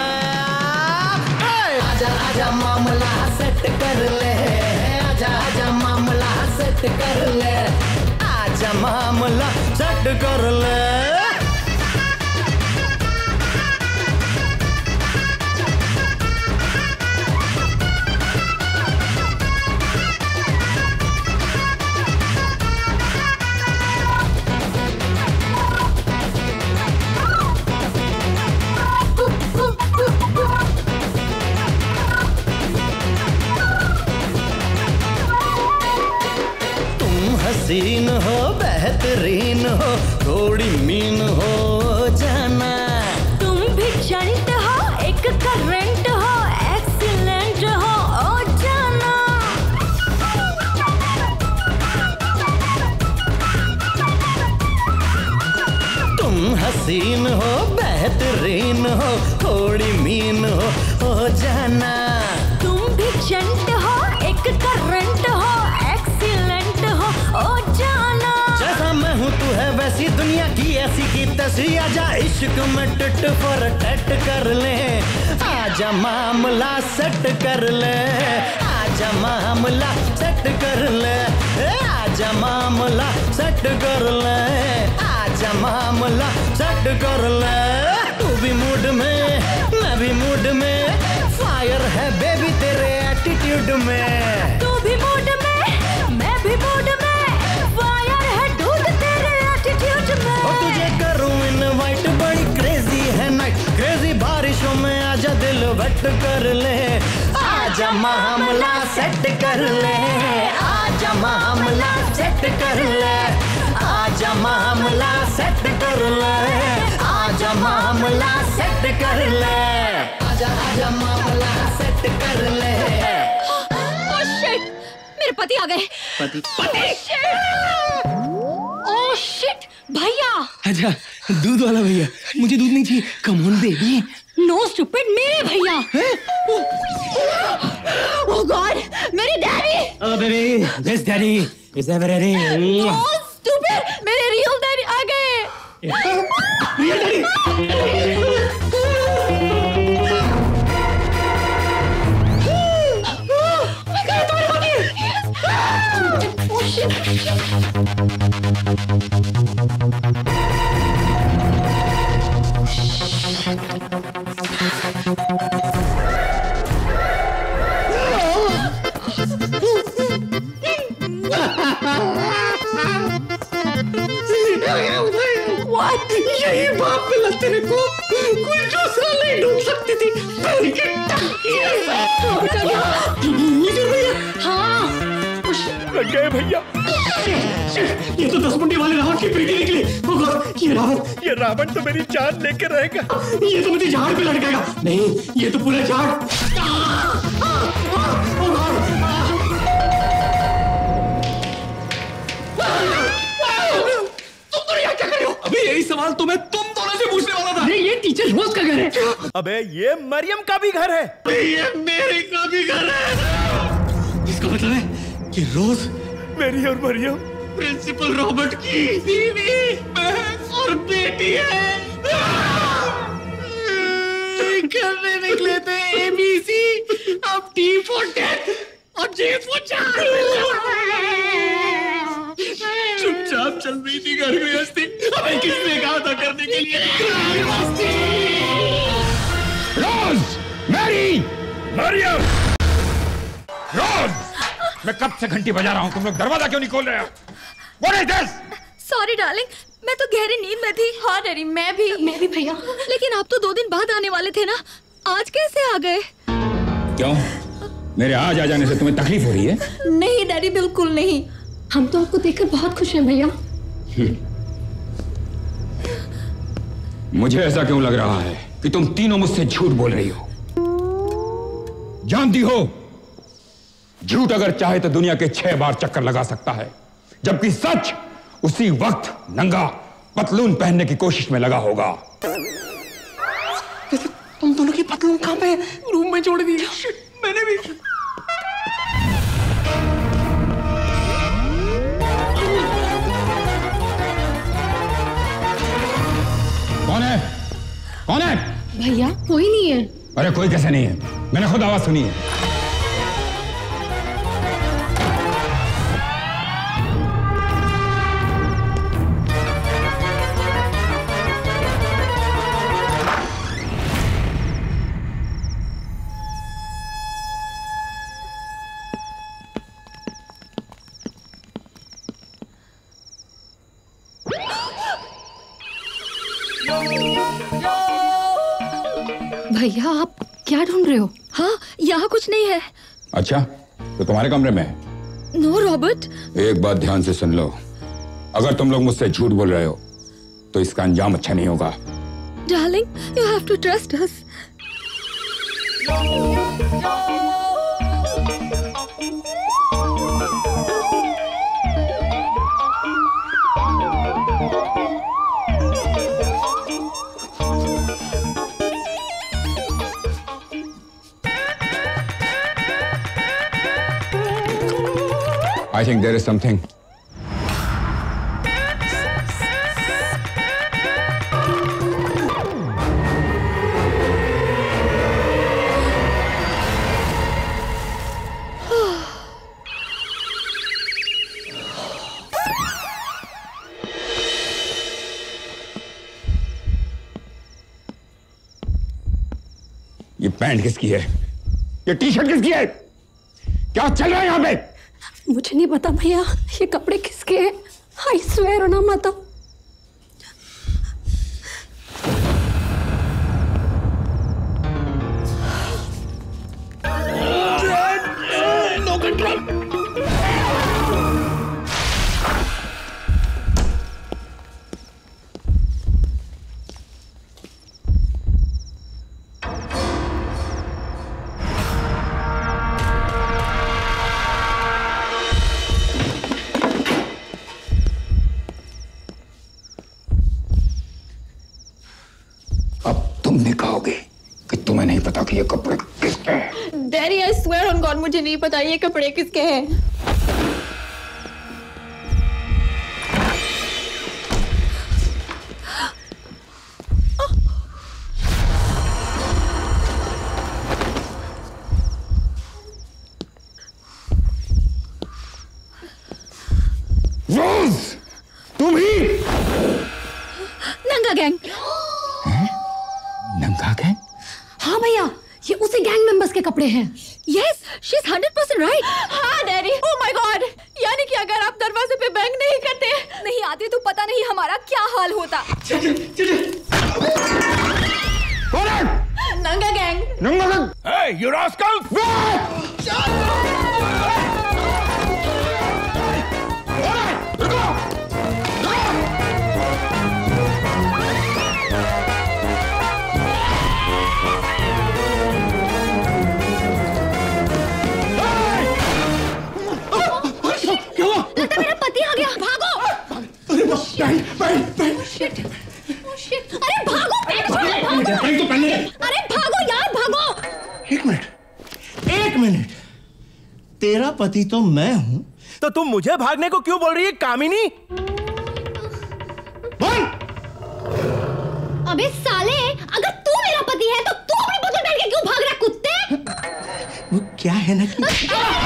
आजा आजा मामला सेट कर ले, आजा आजा मामला सेट कर ले, आजा मामला सेट कर ले। हसीन हो बेहतरीन हो, थोड़ी मीन हो जाना। तुम भी चंट हो, एक करंट हो, एक्सीलेंट हो ओ जाना। तुम हसीन हो बेहतरीन हो, थोड़ी मीन हो जाना। तुम भी चंट हो, एक करंट हो, एक्सीलेंट हो ओ जाना। जैसा मैं हूँ तू है वैसी, दुनिया की ऐसी की तैसी, आजा इश्क में टिट फॉर टैट कर ले, आजा मामला सेट कर ले, आजा मामला सेट कर ले, आजा मामला सेट कर ले, आजा मामला सेट कर ले। तू भी मूड में मैं भी मूड में, फायर है बेबी तेरे एटीट्यूड में। तू भी मूड में मैं भी मूड में, फायर है डूड तेरे एटीट्यूड में। और तुझे करूं इनवाइट, बड़ी क्रेजी है नाइट, क्रेजी बारिशों में आजा दिल वेट कर ले, आजा मामला सेट कर ले, आजा मामला सेट कर ले, आजा आजा मामला सेट कर ले, आजा मामला सेट कर ले, आजा आजा मामला सेट कर ले। ओह शिट, मेरे पति आ गए। पति ओह शिट, भैया। अच्छा दूध वाला भैया, मुझे दूध नहीं चाहिए। Come on baby. No stupid, मेरे भैया। ओह गॉड, मेरी daddy. Oh baby, this daddy is ever ready. Oh stupid, मेरे रियल डैडी आ गए। Real daddy. यही बाप मिला तेरे को, कोई जो साल नहीं ढूंढ सकती थी। हाँ लग गए भैया। ये तो 10 मुंडी वाले रावण की बेटी निकली। ये रावण तो मेरी जान लेके रहेगा। ये तो मुझे झाड़ पे लटकेगा। नहीं, ये तो पूरा झाड़। अबे यही सवाल तुम्हें तुम दोनों से पूछने वाला था। ये टीचर रोज का घर है। अबे ये मरियम का भी घर है। ये मेरे का भी घर है। इसका मतलब है कि रोज मेरी और मरियम प्रिंसिपल रॉबर्ट की बीवी, बहन और बेटी है। करने निकले थे ABC, अब T फॉर डेथ और J फॉर चार। चुपचाप चल रही थी घर गृहस्थी। हमें किसने कहा था करने के लिए? रोज, मैरी, मरियम, रोज, मैं कब से घंटी बजा रहा हूँ, तुम लोग दरवाजा क्यों नहीं खोल रहे हो? What is this? Sorry darling, मैं तो गहरी नींद में थी। हाँ डैडी, मैं भी भैया। लेकिन आप तो 2 दिन बाद आने वाले थे ना, आज कैसे आ गए? क्यों? मेरे आज आ जाने से तुम्हें तकलीफ हो रही है? नहीं डैडी, बिल्कुल नहीं। हम तो आपको देखकर बहुत खुश हैं भैया। मुझे ऐसा क्यों लग रहा है कि तुम तीनों मुझसे झूठ बोल रही हो? जानती हो, झूठ अगर चाहे तो दुनिया के 6 बार चक्कर लगा सकता है, जबकि सच उसी वक्त नंगा पतलून पहनने की कोशिश में लगा होगा। तुम दोनों की पतलून कहां पे? रूम में छोड़ दी। मैंने भी। कौन है? कौन है? भैया कोई नहीं है। अरे कोई कैसे नहीं है? मैंने खुद आवाज सुनी है। भैया आप क्या ढूंढ रहे हो? हाँ यहाँ कुछ नहीं है। अच्छा, तो तुम्हारे कमरे में है? No Robert. एक बात ध्यान से सुन लो, अगर तुम लोग मुझसे झूठ बोल रहे हो तो इसका अंजाम अच्छा नहीं होगा। Darling, you have to trust us. I think there is something. ये पैंट किसकी है? ये टी शर्ट किसकी है? क्या चल रहा है यहाँ पे? मुझे नहीं पता भैया, ये कपड़े किसके हैं? आई स्वेयर ना माता। No control. कि ये कपड़े किसके हैं? Daddy I swear on God मुझे नहीं पता ये कपड़े किसके हैं। रोज, तुम ही? नंगा गैंग। नंगा गैंग? हाँ भैया, ये उसी गैंग मेंबर्स के कपड़े हैं। Yes, she is 100% right. हाँ डैडी। ओह माय गॉड, यानी कि अगर आप दरवाजे पे बैंग नहीं करते, नहीं आते तो पता नहीं हमारा क्या हाल होता। नंगा गैंग। नंगा गैंग। Hey, you rascals! लगता मेरा पति आ गया, भागो। अरे भागो, अरे भागो यार, भागो। एक मिनट, तेरा पति तो मैं हूं, तो तुम मुझे भागने को क्यों बोल रही है कामिनी? अबे साले, अगर तू मेरा पति है तो तू अपनी बदल पहन के क्यों भाग रहा कुत्ते? वो क्या है ना कि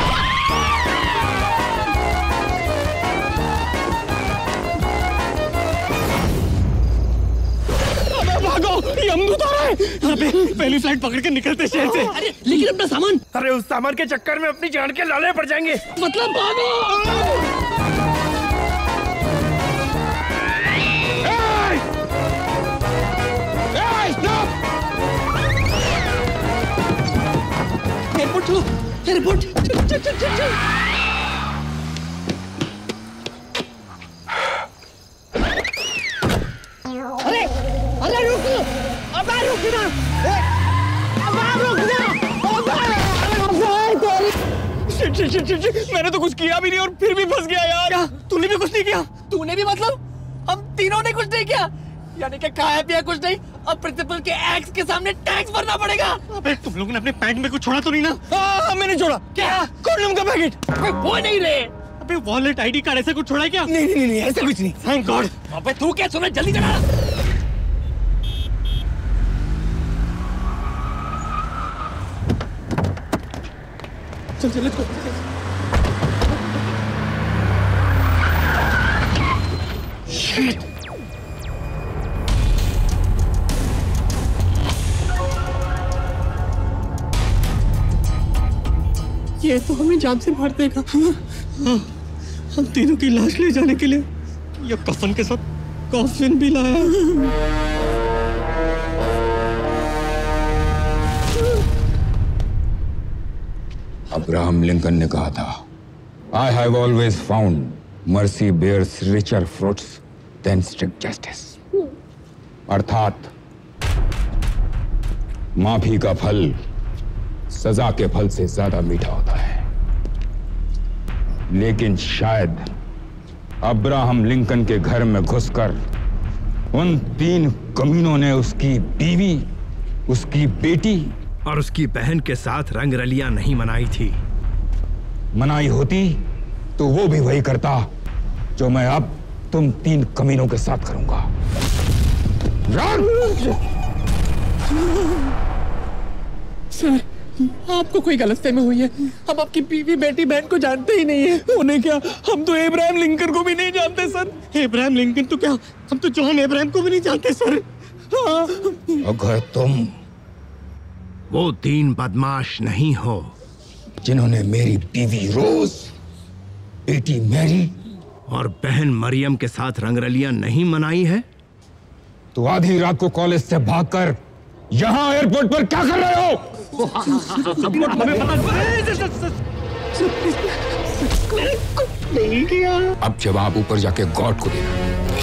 भागो, ये अमरूद आ रहा है। यहाँ पे पहली फ्लाइट पकड़ के निकलते शहर से। अरे लेकिन अपना सामान। अरे उस सामान के चक्कर में अपनी जान के लाले पड़ जाएंगे। मतलब भागो। एयरपोर्ट चलो, एयरपोर्ट चल चल चल चल। अरे अरे रुक, अबे रुक ना, अबे रुक ना, मैंने तो कुछ किया भी नहीं और फिर भी फंस गया यार। क्या तूने भी कुछ नहीं किया? तूने भी मतलब हम तीनों ने कुछ नहीं किया? यानी कि खाया पिया कुछ नहीं, अब प्रिंसिपल के एक्स के सामने टैक्स भरना पड़ेगा। अबे तुम लोगों ने अपने पैंट में कुछ छोड़ा तो नहीं ना? हाँ मैंने छोड़ा। क्या? कॉन्डोम का पैकेट। वो नहीं रहे। अबे वॉलेट, आईडी कार्ड ऐसा कुछ छोड़ा है क्या? नहीं ऐसा कुछ नहीं। Thank God. अबे तू क्या सुना, जल्दी चला। चल चल लेट्स गो। शिट। ये तो हमें जान से मार देगा। हम तीनों की लाश ले जाने के लिए ये कफन के साथ कॉफिन भी लाया। अब्राहम लिंकन ने कहा था, I have always found mercy bears richer fruits than strict justice. अर्थात माफी का फल सजा के फल से ज्यादा मीठा होता है। लेकिन शायद अब्राहम लिंकन के घर में घुसकर उन 3 कमीनों ने उसकी बीवी, उसकी बेटी और उसकी बहन के साथ रंगरलियां नहीं मनाई थी। मनाई होती तो वो भी वही करता जो मैं अब तुम 3 कमीनों के साथ करूंगा। सर, आपको कोई गलतफहमी हुई है। हम आपकी बीवी, बेटी, बहन को जानते ही नहीं है। उन्हें क्या, हम तो इब्राहिम लिंकन को भी नहीं जानते सर। इब्राहिम लिंकन तो क्या, हम तो जॉन इब्राहिम को भी नहीं जानते सर। हाँ। अगर तुम वो 3 बदमाश नहीं हो जिन्होंने मेरी बीवी रोज, बेटी मैरी और बहन मरियम के साथ रंगरलियां नहीं मनाई है, तो आधी रात को कॉलेज से भागकर यहां एयरपोर्ट पर क्या कर रहे हो? नहीं किया। अब जवाब ऊपर जाके गॉड को देना।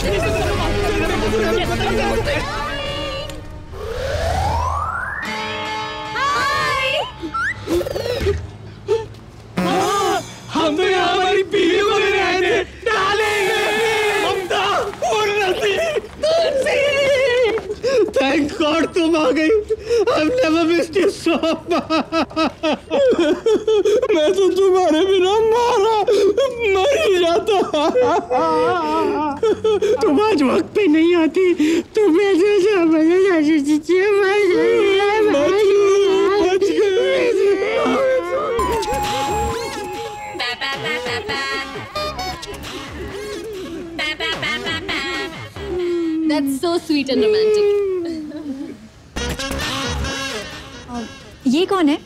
हम तो यहाँ हमारी बीवी को लेने आए थे। ममता, उन्नति, तुलसी। थैंक गॉड तुम आ गई। I've never missed you so much. मैं तो तुम्हारे बिना मर ही जाता। तुम आज वक्त पे नहीं आती तो मैं That's so sweet and romantic. ये कौन है?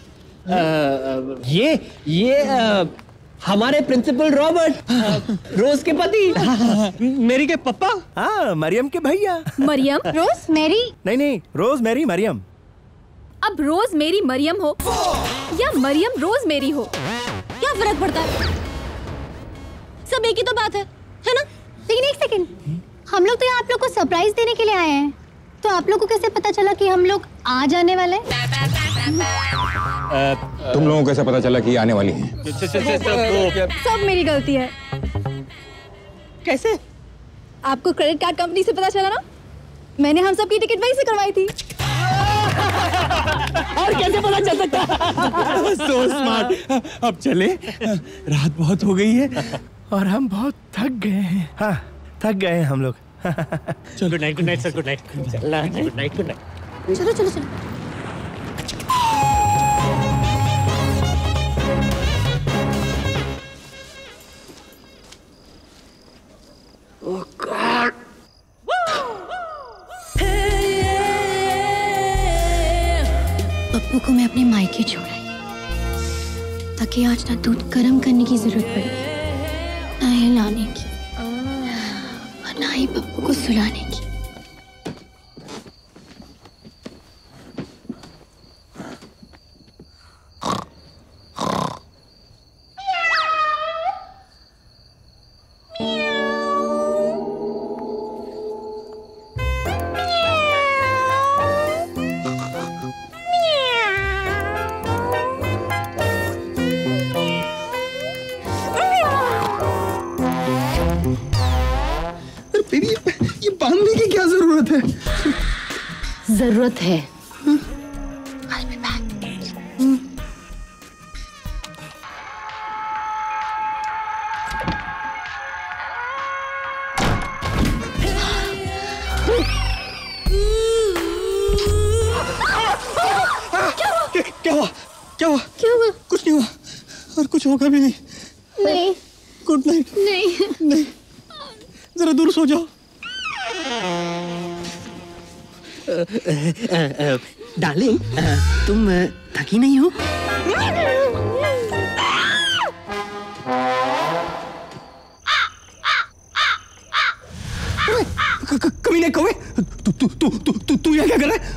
ये हमारे प्रिंसिपल रॉबर्ट, रोज के पति, मेरी के पापा। हाँ, मरियम के भैया। मरियम? रोज मेरी? नहीं, रोज मेरी मरियम। अब रोज मेरी मरियम हो या मरियम रोज मेरी हो, क्या फर्क पड़ता है? सब एक ही तो बात है ना? लेकिन एक सेकंड, हम लोग तो यहाँ आप लोग को सरप्राइज देने के लिए आए हैं, तो आप लोग को कैसे पता चला कि हम लोग आ जाने वाले हैं? तुम लोगों को कैसे पता चला कि आने वाली हैं? सब मेरी गलती है। कैसे? आपको क्रेडिट कार्ड कंपनी से पता चला ना? मैंने हम सब की टिकट वहीं से करवाई थी। और कैसे पता चल सकता? So smart। अब चले, रात बहुत हो गई है और हम बहुत थक गए हैं। हाँ, थक गए हैं हम लोग। चलो good night sir, good night. Good night. चलो। Oh God! पप्पू को मैं अपने मायके छोड़ाई ताकि आज ना दूध गर्म करने की जरूरत पड़े, ना हिलाने की और ना ही पप्पू को सुलाने की। जरूरत है। क्या हुआ? कुछ नहीं हुआ और कुछ होगा भी नहीं। नहीं। Good night. नहीं, जरा दूर सो जाओ। डार्लिंग, तुम थकी नहीं हो? कमीने कौवे, तू यहाँ क्या कर रहा है?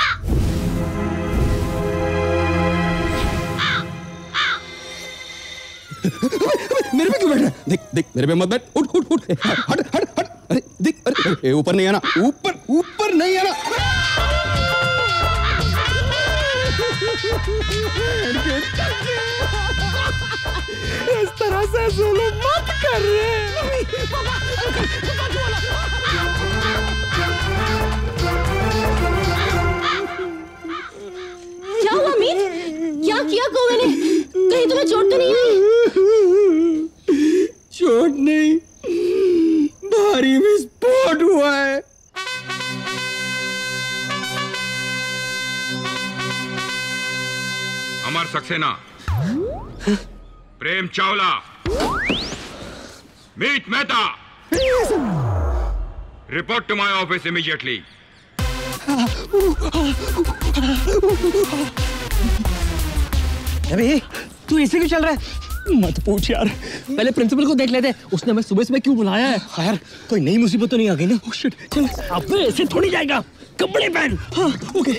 मेरे पे क्यों बैठ रहा है? देख मेरे पे मत बैठ, उठ हट। अरे देख, अरे ऊपर नहीं आना, ऊपर नहीं आना। इस तरह से जुल्म मत कर रहे। क्या हुआ मीत? क्या किया कौवे ने? कहीं तुम्हें चोट तो नहीं आई? चोट नहीं, भारी विस्फोट हुआ है। Amar Saxena, Prem Chawla, Meet Mehta, report to my office immediately. अबे तू ऐसे क्यों चल रहा है? मत पूछ यार, पहले प्रिंसिपल को देख लेते। उसने हमें सुबह क्यों बुलाया है? यार कोई नई मुसीबत तो नहीं आ गई ना? ओह शिट, चल। अब ऐसे थोड़ी जाएगा, कपड़े पहन। हाँ ओके,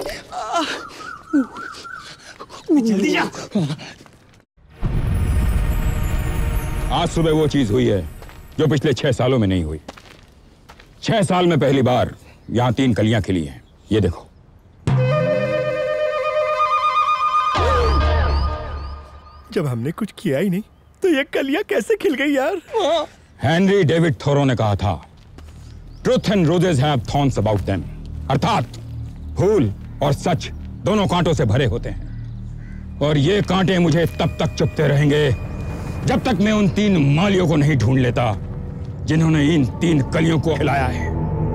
जल्दी जा। आज सुबह वो चीज हुई है जो पिछले 6 सालों में नहीं हुई। 6 साल में पहली बार यहाँ 3 कलियां खिली हैं। ये देखो। जब हमने कुछ किया ही नहीं तो ये कलियां कैसे खिल गई यार? हेनरी डेविड थोरो ने कहा था, truth and roses have thorns about them, अर्थात फूल और सच दोनों कांटों से भरे होते हैं, और ये कांटे मुझे तब तक चुभते रहेंगे जब तक मैं उन 3 मालियों को नहीं ढूंढ लेता जिन्होंने इन 3 कलियों को खिलाया है।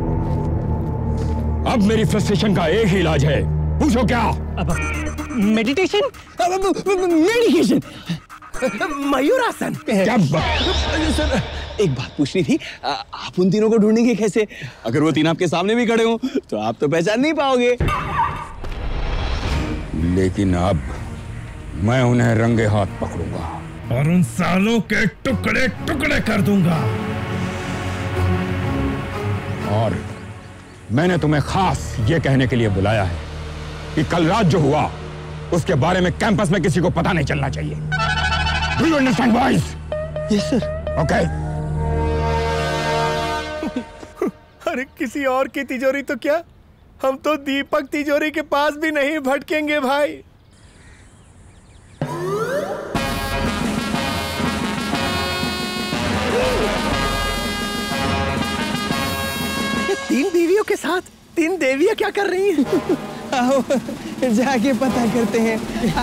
अब मेरी फ्रस्ट्रेशन का एक ही इलाज है, पूछो क्या? मेडिटेशन? मेडिकेशन? मयूरासन? क्या सर, एक बात पूछनी थी, आप उन तीनों को ढूंढेंगे कैसे? अगर वो 3 आपके सामने भी खड़े हो तो आप तो पहचान नहीं पाओगे। लेकिन अब मैं उन्हें रंगे हाथ पकड़ूंगा और उन सालों के टुकड़े टुकड़े कर दूंगा। और मैंने तुम्हें खास ये कहने के लिए बुलाया है कि कल रात जो हुआ उसके बारे में कैंपस में किसी को पता नहीं चलना चाहिए। Do you understand, boys? Yes, sir. Okay. अरे किसी और की तिजोरी तो क्या, हम तो दीपक तिजोरी के पास भी नहीं भटकेंगे भाई। तीन बीवियों के साथ 3 देवियां क्या कर रही हैं? आओ जाके पता करते हैं।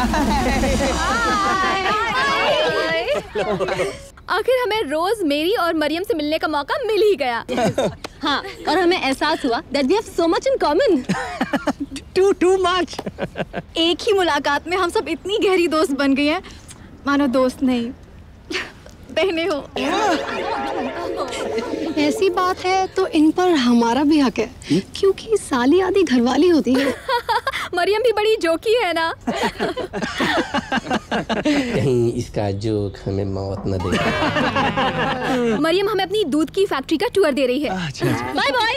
आखिर हमें रोज मेरी और मरियम से मिलने का मौका मिल ही गया। हाँ, और हमें एहसास हुआ that we have so much in common. Too much. एक ही मुलाकात में हम सब इतनी गहरी दोस्त बन गए हैं, मानो दोस्त नहीं बहने हो। ऐसी बात है तो इन पर हमारा भी हक है, क्योंकि साली आदि घरवाली होती है। मरियम भी बड़ी जोकी है ना। कहीं इसका जोक हमें मौत न दे। मरियम हमें अपनी दूध की फैक्ट्री का टूर दे रही है। Bye bye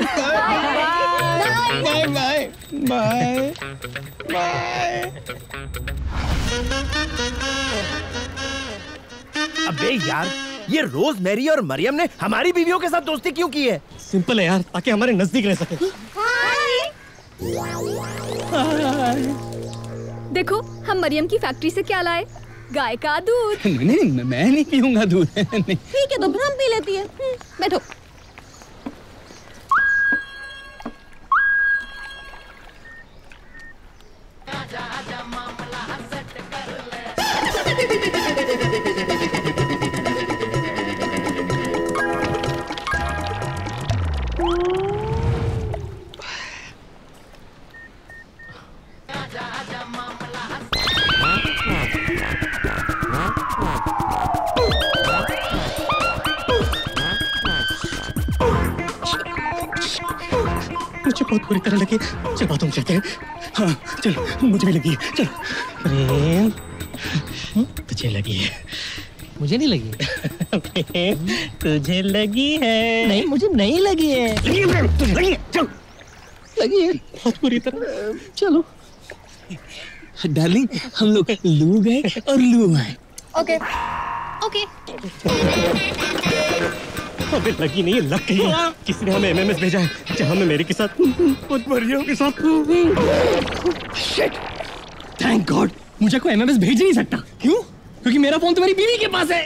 bye bye bye bye. अबे यार, ये रोज मैरी और मरियम ने हमारी बीवियों के साथ दोस्ती क्यों की है? सिंपल है यार, ताकि हमारे नजदीक रह सके। देखो, हम मरियम की फैक्ट्री से क्या लाए? गाय का दूध। नहीं, मैं नहीं पीऊंगा दूध। ठीक है, तो फिर हम पी लेती है। बैठो। मुझे बहुत बुरी तरह लगी। चलो तुम चलते हैं। हाँ चलो, मुझे भी लगी है। चलो। प्रेम, तुझे लगी है? मुझे नहीं लगी। प्रेम, तुझे लगी है? नहीं, मुझे नहीं लगी है। तुझे लगी है? चलो। लगी है बहुत बुरी तरह। चलो डार्लिंग, हम लोग लू गए और लू आए। Okay okay. अबे लगी नहीं है, लग गई है। किसी ने हमें एमएमएस भेजा है जहाँ मैं मेरे के साथ और मरियम के साथ। शिट, थैंक गॉड, मुझे कोई एमएमएस भेज नहीं सकता। क्यों? क्योंकि मेरा फोन तुम्हारी बीवी के पास है।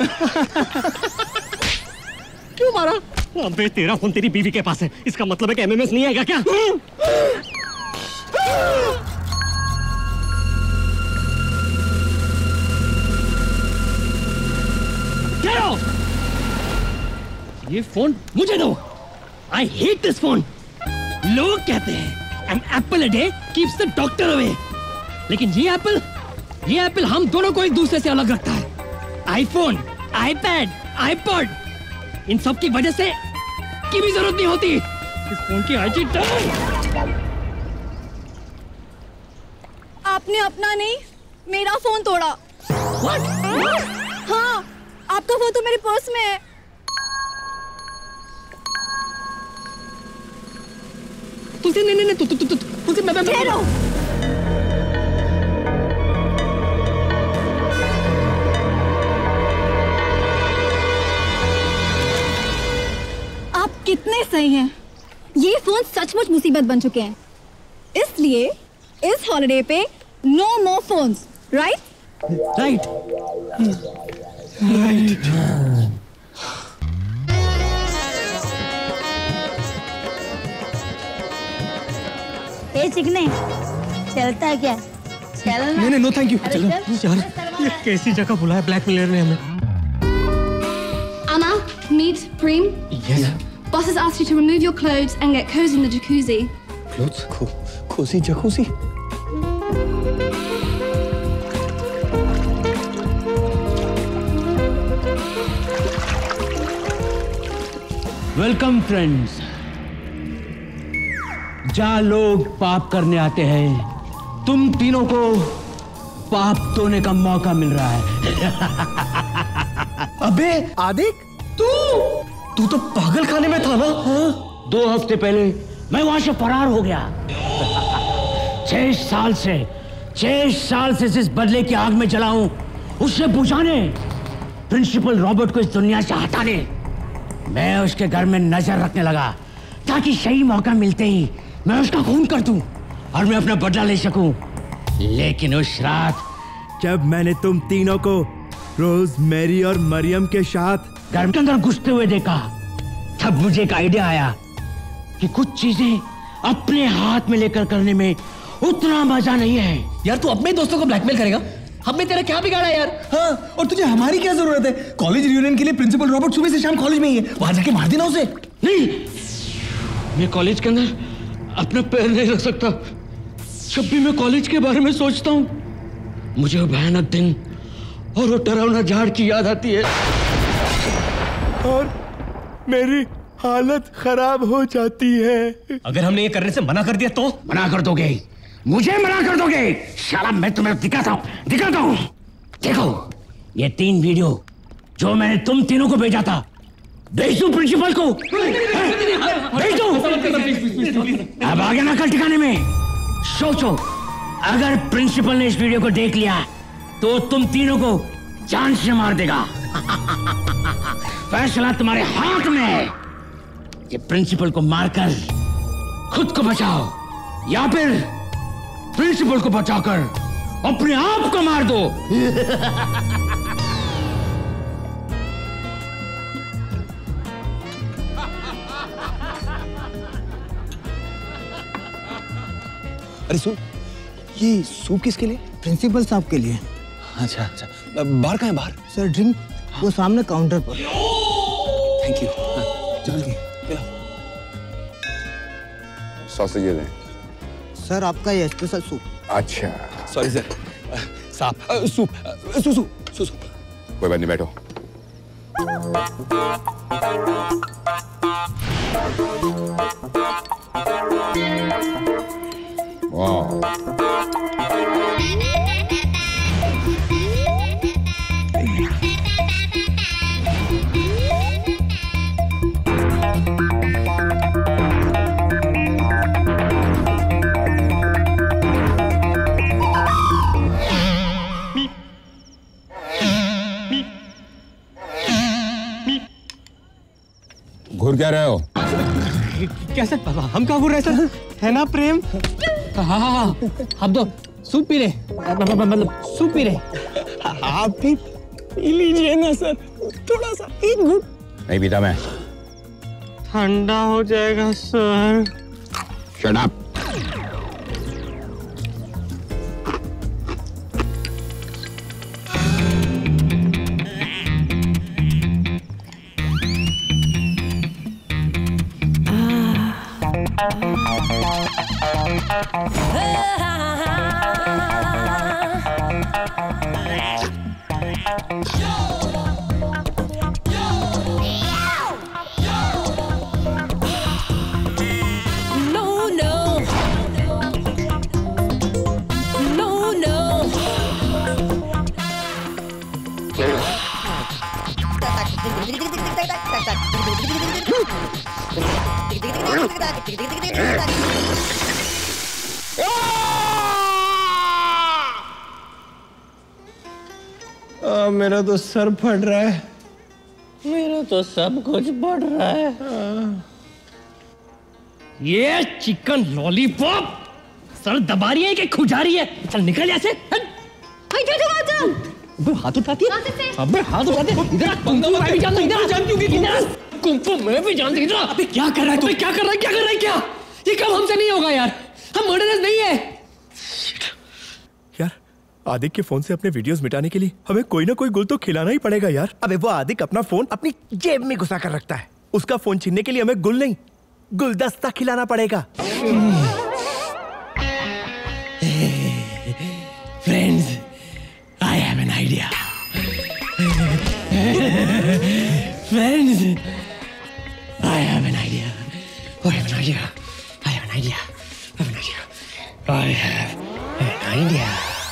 क्यों मारा? अबे तेरा फोन तेरी बीवी के पास है, इसका मतलब है कि एमएमएस नहीं आएगा क्या? क्या? ये फोन मुझे दो। I hate this phone. लोग कहते हैं an apple a day keeps the doctor away. लेकिन ये एप्पल हम दोनों को एक दूसरे से अलग रखता है। आईफोन, आईपैड, आईपॉड, इन सब की वजह से की भी जरूरत नहीं होती। इस फोन की आईटी आपने अपना नहीं, मेरा फोन तोड़ा। What? हाँ, आपका फोन तो मेरे पर्स में है। तुझे नहीं तुझे मैं आप कितने सही हैं। ये फोन सचमुच मुसीबत बन चुके हैं, इसलिए इस हॉलिडे पे no more phones. Right? Right. ए चिकने, चलता क्या? नहीं नो थैंक यू। चलो यार, ये कैसी जगह बुलाया ब्लैकमेलर ने हमें। Amar, meet Prem. Yes. Boss has asked you to remove your clothes and get cozy in the jacuzzi. Clothes? Cozy jacuzzi? Welcome friends. जहां लोग पाप करने आते हैं, तुम तीनों को पाप धोने का मौका मिल रहा है। अबे आदिक, तू तो पागल खाने में था ना? हाँ? 2 हफ्ते पहले मैं वहां से फरार हो गया। 6 साल से जिस बदले की आग में जला हूं, उससे बुझाने, प्रिंसिपल रॉबर्ट को इस दुनिया से हटाने मैं उसके घर में नजर रखने लगा, ताकि सही मौका मिलते ही मैं उसका खून कर दूं और मैं अपना बदला ले सकूं। लेकिन उस रात जब मैंने तुम तीनों को रोज मैरी और मरियम के साथ घर के अंदर घुसते हुए देखा, तब मुझे एक आइडिया आया कि कुछ चीजें अपने हाथ में लेकर करने में उतना मजा नहीं है। यार तू अपने दोस्तों को ब्लैकमेल करेगा? हमने तेरा क्या बिगाड़ा यार? हाँ, और तुझे हमारी क्या जरूरत है? कॉलेज रियूनियन के लिए प्रिंसिपल रॉबर्ट सुबह से शाम कॉलेज में ही है, वहां जाके मार देना उसे। नहीं, मैं कॉलेज के अंदर अपना पैर नहीं रख सकता। जब भी मैं कॉलेज के बारे में सोचता हूँ, मुझे वो भयानक दिन और वो डरावना झाड़ की याद आती है और मेरी हालत खराब हो जाती है। अगर हमने ये करने से मना कर दिया तो? मना कर दोगे? मुझे मना कर दोगे? शाला मैं तुम्हें दिखाता हूँ। देखो, ये 3 वीडियो जो मैंने तुम तीनों को भेजा था, भेज दूं प्रिंसिपल को? भेज दूं? अब आगे ना कल ठिकाने में। सोचो, अगर प्रिंसिपल ने इस वीडियो को देख लिया तो तुम तीनों को जान से मार देगा। फैसला तुम्हारे हाथ में है। ये प्रिंसिपल को मारकर खुद को बचाओ, या फिर प्रिंसिपल को बचाकर अपने आप को मार दो। अरे सुन, ये सूप किसके लिए? प्रिंसिपल साहब के लिए। अच्छा, बाहर कहाँ है? बाहर सर ड्रिंक वो सामने काउंटर पर। Thank you. जल्दी सॉसेज दें। सर आपका ये स्पेशल सूप। अच्छा, सॉरी सर, साहब सूप। कोई बात नहीं, बैठो। वाह, घूर क्या रहे हो? कैसे? हम कहाँ घूर रहे सर? है ना प्रेम? हाँ, हम तो सूप पी रहे, मतलब सूप पी रहे। आप भी पी लीजिए ना सर, थोड़ा सा, एक घूट। नहीं पीता मैं। ठंडा हो जाएगा सर। Shut up. मेरा तो सर फट रहा है। मेरा तो सब कुछ बढ़ रहा है। ये चिकन लॉलीपॉप सर दबा रही है कि खुजा रही है? चल निकल यहाँ से। हाथ उठाती है। अबे हाथ उठाते हैं। इधर कुंफू मैं भी जानता हूँ। इधर जानती हूँ कि इधर कुंफू मैं भी जानती हूँ। अबे क्या कर रहा है तू? क्या कर रहा है? क्या? ये काम हमसे नहीं होगा यार। हम मर्डरर्स नहीं है। यार आदिक के फोन से अपने वीडियोस मिटाने के लिए हमें कोई ना कोई गुल तो खिलाना ही पड़ेगा यार। अबे वो आदिक अपना फोन अपनी जेब में घुसा कर रखता है, उसका फोन छीनने के लिए हमें गुल नहीं गुलदस्ता खिलाना पड़ेगा। Friends, I have an idea. Friends, I have an idea. I have an idea. I have an idea. I have an idea. I have an idea.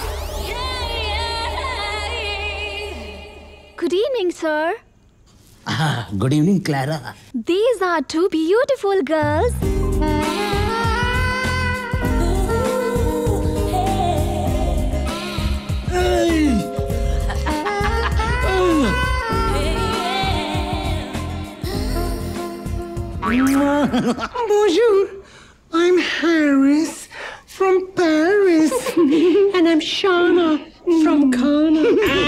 Good evening, sir. Good evening, Clara. These are two beautiful girls. Bonjour, I'm Harris from Paris, and I'm Shauna from Ghana,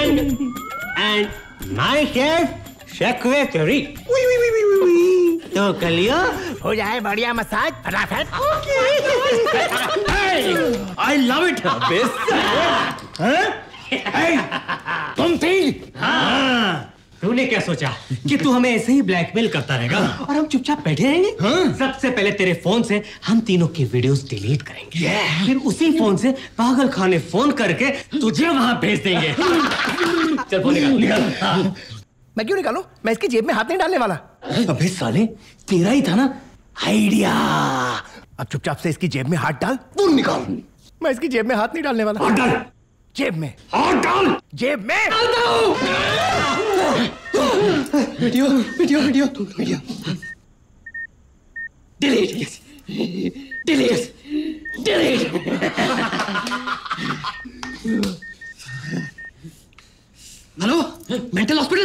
and my chef secretary. तो कलियो हो जाए बढ़िया massage फटाफट। I love it. तुम थी? हाँ। तूने क्या सोचा कि तू हमें ऐसे ही ब्लैकमेल करता रहेगा और हम चुपचाप बैठे रहेंगे? सबसे पहले तेरे फोन से हम तीनों की वीडियोस डिलीट करेंगे, फिर उसी फोन से पागल खाने फोन करके तुझे वहां भेज देंगे। चल फोन निकाल। मैं क्यों निकालूं? मैं इसकी जेब में हाथ नहीं डालने वाला। अबे साले, तेरा ही था ना आइडिया। अब चुपचाप से इसकी जेब में हाथ डाल। तू निकाल। मैं इसकी जेब में हाथ नहीं डालने वाला। हाथ डाल। जेब में हाथ डाल। जेब में video video video video delete delete delete. Hello, mental hospital.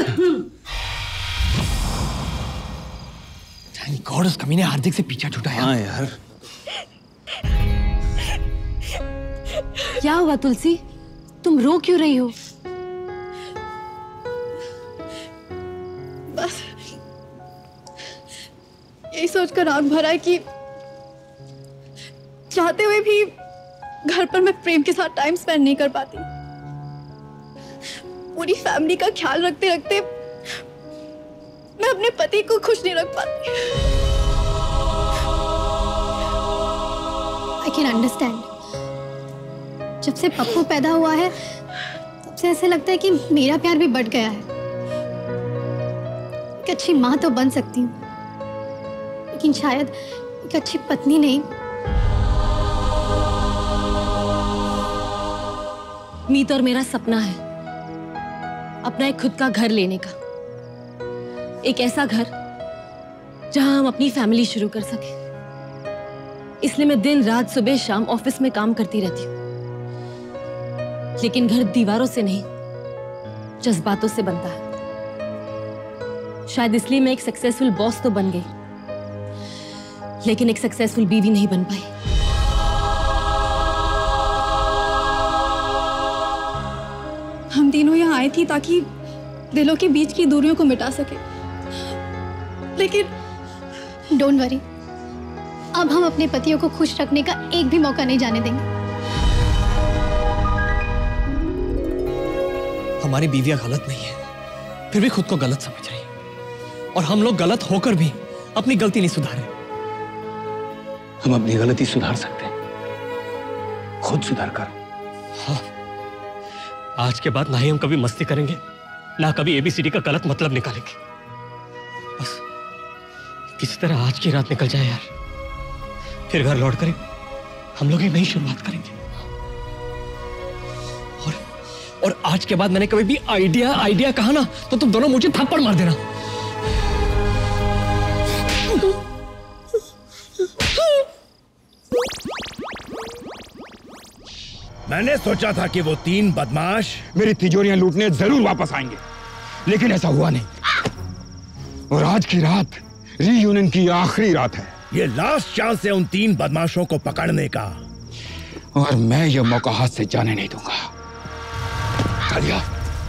Thank God उस कमीने हार्दिक से पीछा छुटाया। हाँ यार। क्या हुआ तुलसी, तुम रो क्यों रही हो? बस यही सोचकर आग भरा है कि चाहते हुए भी घर पर मैं प्रेम के साथ टाइम स्पेंड नहीं कर पाती। पूरी फैमिली का ख्याल रखते रखते मैं अपने पति को खुश नहीं रख पाती। I can understand. जब से पप्पू पैदा हुआ है तब से ऐसे लगता है कि मेरा प्यार भी बढ़ गया है। एक अच्छी माँ तो बन सकती हूँ, लेकिन शायद एक अच्छी पत्नी नहीं। मीत और मेरा सपना है अपना एक खुद का घर लेने का, एक ऐसा घर जहां हम अपनी फैमिली शुरू कर सके। इसलिए मैं दिन रात सुबह शाम ऑफिस में काम करती रहती हूँ, लेकिन घर दीवारों से नहीं जज्बातों से बनता है। शायद इसलिए मैं एक सक्सेसफुल बॉस तो बन गई, लेकिन एक सक्सेसफुल बीवी नहीं बन पाई। हम तीनों यहाँ आई थी ताकि दिलों के बीच की दूरियों को मिटा सके, लेकिन डोंट वरी, अब हम अपने पतियों को खुश रखने का एक भी मौका नहीं जाने देंगे। हमारी बीवियां गलत नहीं है, फिर भी खुद को गलत समझ रही है, और हम लोग गलत होकर भी अपनी गलती नहीं सुधारे। हम अपनी गलती सुधार सकते हैं, खुद सुधार कर। हाँ, आज के बाद ना ही हम कभी मस्ती करेंगे, ना कभी ABCD का गलत मतलब निकालेंगे। बस किसी तरह आज की रात निकल जाए यार, फिर घर लौट कर हम लोग एक नई शुरुआत करेंगे। और आज के बाद मैंने कभी भी आइडिया कहा ना, तो तुम दोनों मुझे थप्पड़ मार देना। मैंने सोचा था कि वो तीन बदमाश मेरी तिजोरियां लूटने जरूर वापस आएंगे, लेकिन ऐसा हुआ नहीं। और आज की रात रीयूनियन की आखिरी रात है। ये लास्ट चांस है उन तीन बदमाशों को पकड़ने का, और मैं ये मौका हाथ से जाने नहीं दूंगा। चलिए,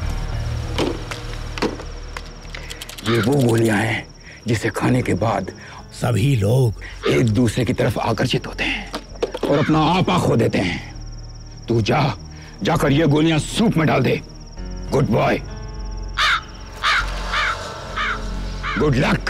ये वो गोलियां हैं जिसे खाने के बाद सभी लोग एक दूसरे की तरफ आकर्षित होते हैं और अपना आपा खो देते हैं। तू जा, जाकर ये गोलियां सूप में डाल दे। Good boy, good luck.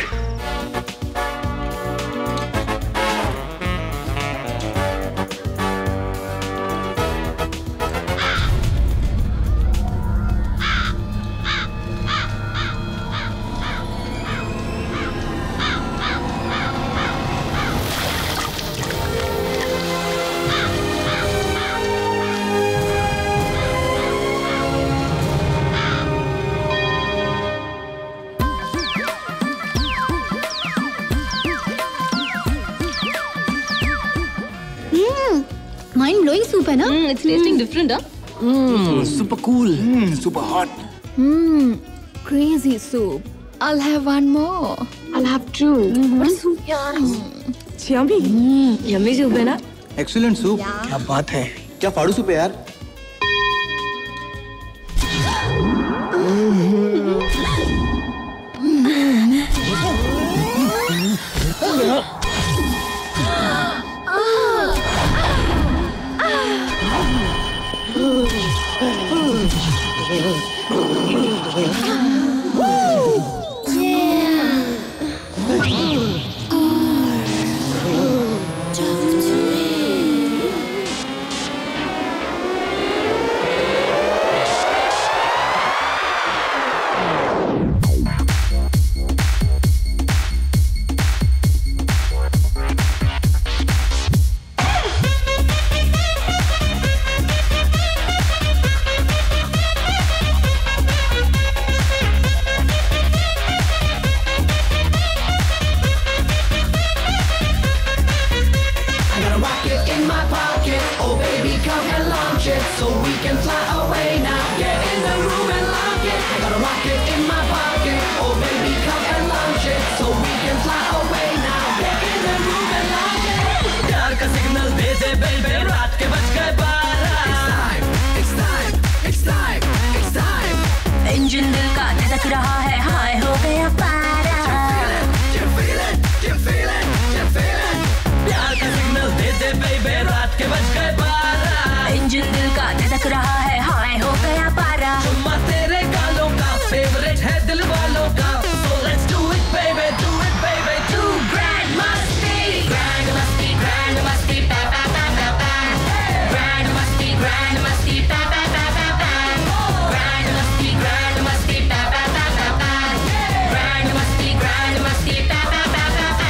Mind blowing soup है ना? It's tasting different, huh? Super cool. Super hot. Crazy soup. I'll have one more. I'll have two. What soup यार? Yummy. Yummy soup है ना? Excellent soup. क्या बात है? क्या फाड़ू soup है यार? इंजन दिल का धड़क रहा है, हाय हो गया पारा। प्यार का सिग्नल दे दे बेबे, रात के बज गए 12। इंजन दिल का धड़क रहा है, हाय हो गया पारा। चुम्मा तेरे गालों का फेवरेट है दिल वालों का। So let's do it baby, do it baby, do grand masti, grand masti, grand masti, pa pa pa pa pa. Grand masti, grand masti, pa pa pa pa pa. Grand masti, grand masti, pa pa pa pa pa. Grand masti, grand masti, pa pa pa pa pa.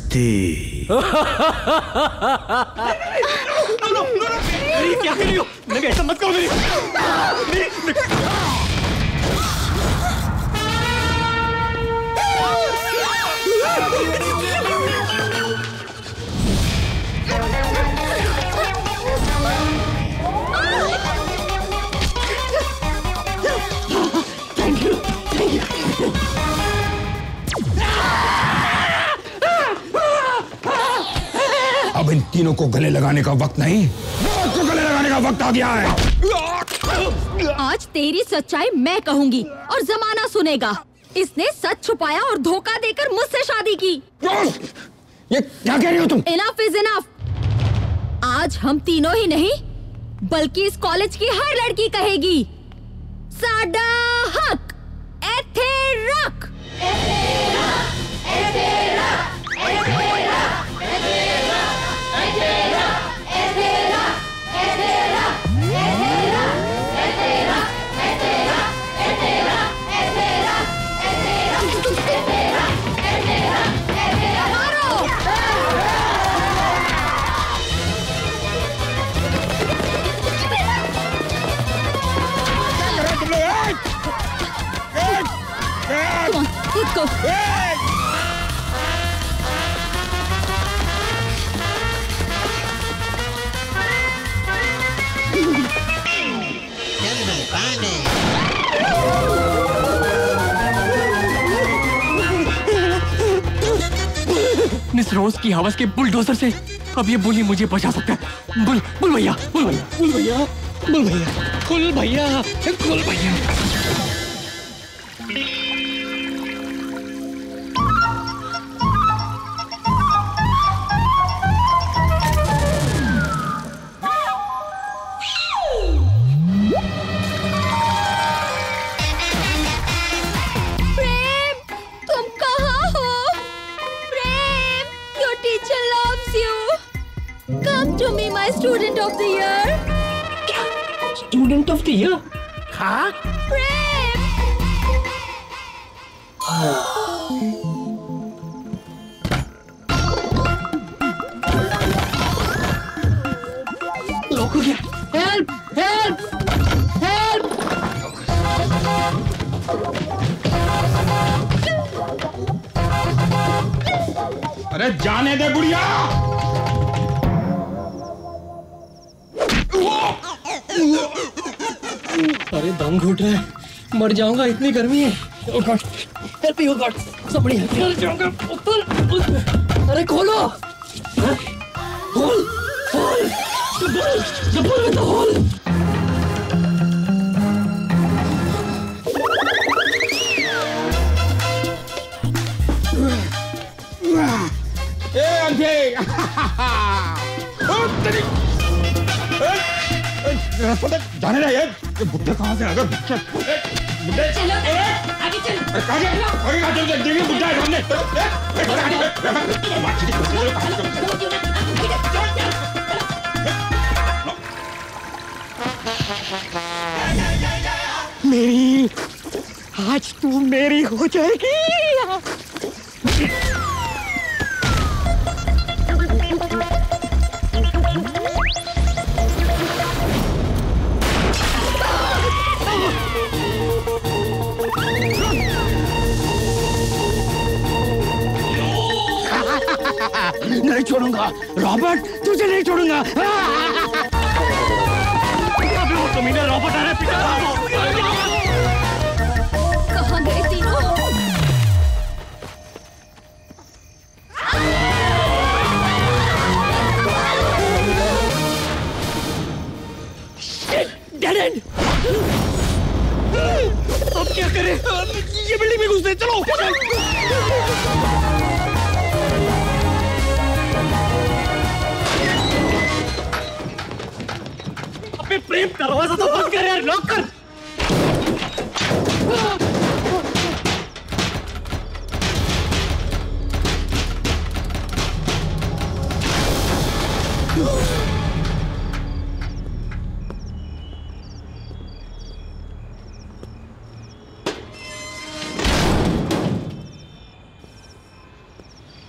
मस्ती। क्या कर रही हो? मेरी ऐसा मत करो मेरी। Thank you. अब इन तीनों को गले लगाने का वक्त नहीं, मौत को गले लगाने का वक्त आ गया है। आज तेरी सच्चाई मैं कहूंगी और जमाना सुनेगा। इसने सच छुपाया और धोखा देकर मुझसे शादी की। ये क्या कह रही हो तुम? Enough is enough. आज हम तीनों ही नहीं बल्कि इस कॉलेज की हर लड़की कहेगी, साडा हक एथे रख। Let's go. मिस रोज की हवस के बुलडोजर से अब ये बुली मुझे बचा सकता है। बुल भैया, बुल भैया, बुल भैया, बुल भैया, कुल भैया, कुल भैया। Student of the year. Student of the year? हाँ? Prem. लॉक हो गया। Help! Help! Help! अरे जाने दे बुढ़िया। अरे दम घुट रहा है, मर जाऊंगा, इतनी गर्मी है। Oh God, help me, oh God, somebody help me। मर जाऊंगा। अरे खोलो, होल, होल, the ball with the hole। अंधे, जाने दे यार, ये बुड्ढे कहाँ से आ गए? बुड्ढे चलो आगे चलो। आगे देखिए बुड्ढा है सामने। मेरी आज तू मेरी हो जाएगी। नहीं छोड़ूंगा रॉबर्ट, तुझे नहीं छोड़ूंगा। अबे वो कमीना रॉबर्ट आ रहा है, पिटा। कहाँ गए तीनों? Dead end. अब क्या करें? ये बिल्डिंग में घुस गए, चलो। अबे प्रेम, दरवाजा तो बंद कर यार, लॉक कर।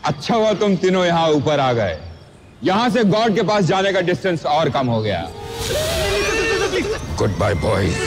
अच्छा हुआ तुम तीनों यहाँ ऊपर आ गए। यहाँ से गॉड के पास जाने का डिस्टेंस और कम हो गया। Good bye boys.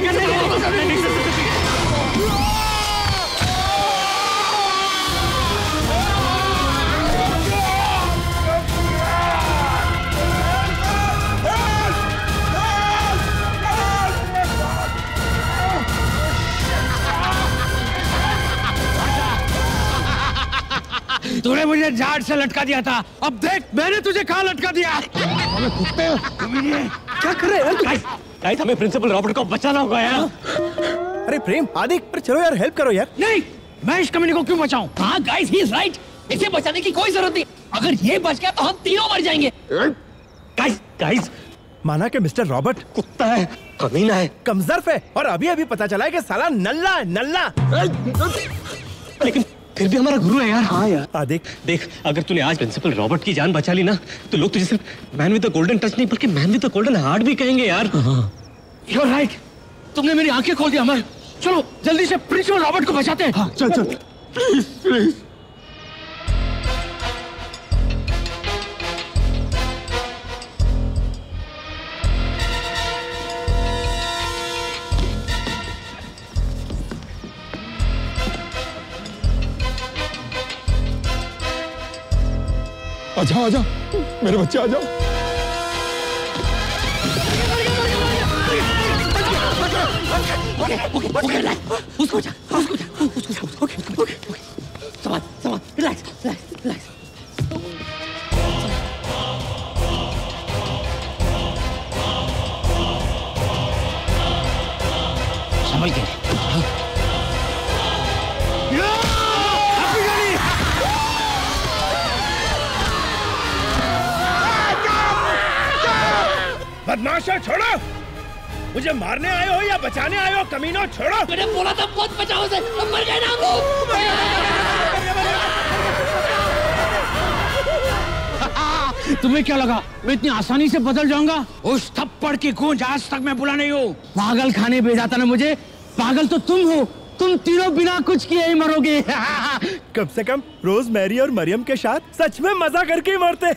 तूने मुझे झाड़ से लटका दिया था, अब देख मैंने तुझे कहाँ लटका दिया। कुत्ते क्या कर रहे हैं? गाइस हमें प्रिंसिपल रॉबर्ट को बचाना होगा यार। अरे प्रेम आदि पर चलो यार हेल्प करो यार। नहीं, मैं इस कमीने को क्यों बचाऊं? हाँ गाइस ही इज राइट, इसे बचाने की कोई जरूरत नहीं। अगर ये बच गया तो हम तीनों मर जाएंगे। गाइस माना कि मिस्टर रॉबर्ट कुत्ता है, कमीना है, कमजर्फ है और अभी अभी पता चला है कि साला नल्ला है, नल्ला। लेकिन फिर भी हमारा गुरु है यार। हाँ यार देख अगर तूने आज प्रिंसिपल रॉबर्ट की जान बचा ली ना तो लोग तुझे सिर्फ man with the golden touch नहीं बल्कि man with the golden heart भी कहेंगे यार। यू आर राइट, तुमने मेरी आंखें खोल दी अमर। चलो जल्दी से प्रिंसिपल रॉबर्ट को बचाते हैं। हाँ, चल प्लीज प्लीज। आजा आजा मेरे बच्चे आ जाओ। उसको जा, रिलैक्स। समझ गए? बदमाशों छोड़ो, मुझे मारने आए हो या बचाने आए हो? कमीनों छोड़ो। मैंने बोला था बहुत बचाओ से, अब मर गए ना हम। तुम्हें क्या लगा मैं इतनी आसानी से बदल जाऊंगा? उस थप्पड़ की गूंज आज तक मैं भूला नहीं हूँ। पागल खाने भेजा था ना मुझे, पागल तो तुम हो। तुम तीनों बिना कुछ किए ही मरोगे। कम से कम रोज मैरी और मरियम के साथ सच में मजा करके ही मरते।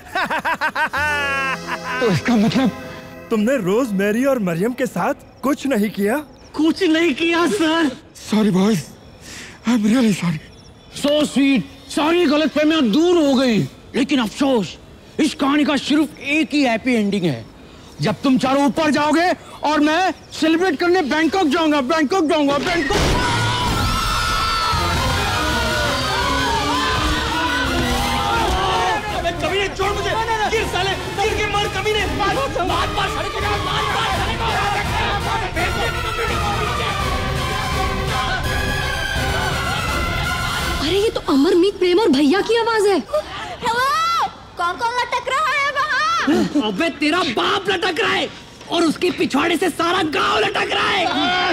तो इसका मतलब तुमने रोज मैरी और मरियम के साथ कुछ नहीं किया? कुछ नहीं किया sir. Sorry boys, I am really sorry. So sweet, सारी गलतफहमियां दूर हो गई। लेकिन अफसोस इस कहानी का सिर्फ एक ही हैप्पी एंडिंग है। जब तुम चारों ऊपर जाओगे और मैं सेलिब्रेट करने बैंकॉक जाऊंगा। कमीने छोड़ मुझे, गिर साले, गिर के मर कमीने। मार साले को, मार साले को। अरे ये तो अमर, मीत, प्रेम और भैया की आवाज है। हेलो, कौन लटक रहा है वहाँ? अबे तेरा बाप लटक रहा है और उसके पिछवाड़े से सारा गांव लटक रहा है।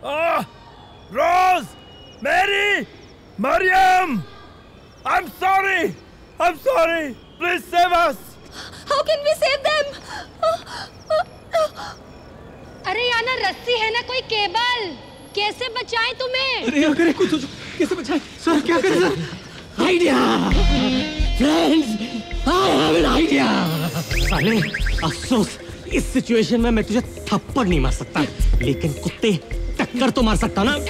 Rose, Mary, Mariam, I'm sorry, please save us. How can we save them? अरे यहाँ ना रस्सी है ना कोई केबल, कैसे बचाएं तुम्हें? अरे अगर कुछ कैसे बचाएं? सर क्या करें sir? Idea friends, I have an idea. साले अफसोस इस सिचुएशन में मैं तुझे थप्पड़ नहीं मार सकता, लेकिन कुत्ते टक्कर तो मार सकता ना।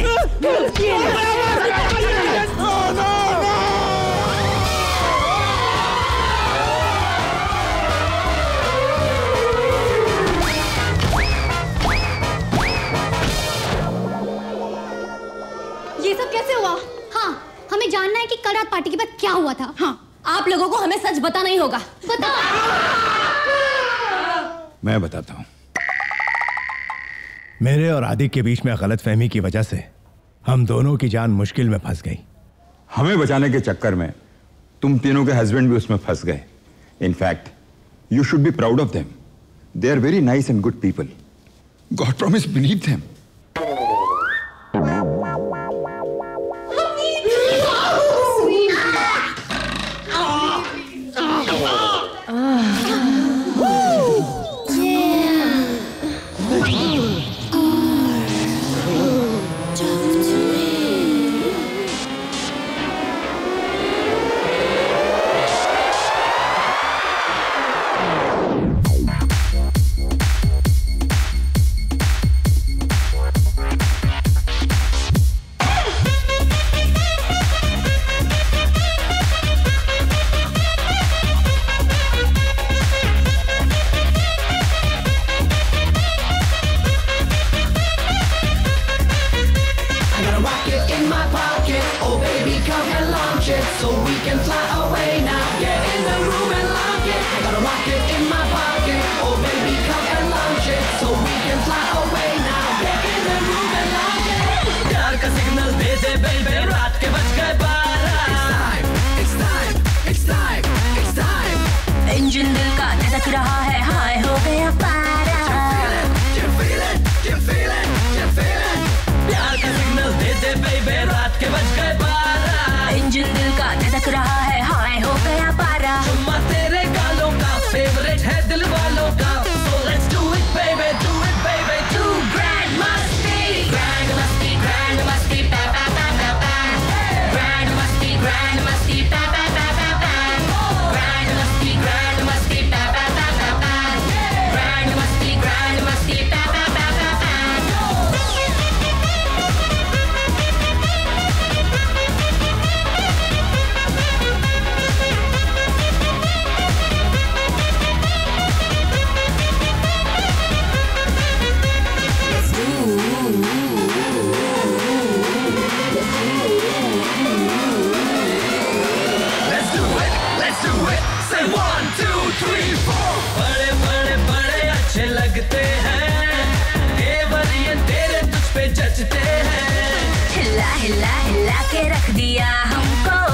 ये सब कैसे हुआ? हाँ, हमें जानना है कि कल रात पार्टी के बाद क्या हुआ था। हाँ, आप लोगों को हमें सच बताना ही होगा। बताओ। मैं बताता हूँ। मेरे और आदि के बीच में गलतफहमी की वजह से हम दोनों की जान मुश्किल में फंस गई। हमें बचाने के चक्कर में तुम तीनों के हस्बैंड भी उसमें फंस गए। In fact you should be proud of them. They are very nice and good people. God promise believe them. Engine दिल का धड़क रहा है, हाय हो गया पारा। प्यार का सिग्नल दे दे बेबे, रात के बज गए 12। इंजन दिल का धड़क रहा है, हाय हो गया पारा। चुम्मा तेरे गालों का फेवरेट है दिल वालों का, so let's do it baby, do it baby, do grand masti, grand masti, grand masti, pa pa pa pa pa, grand masti, grand masti, pa pa pa pa pa, grand masti, grand masti, pa pa pa pa pa, grand masti, grand masti, pa pa pa pa pa. बड़े बड़े बड़े अच्छे लगते हैं, तेवर ये तेरे तुझ पे जचते हैं। हिला हिला हिला के रख दिया हमको,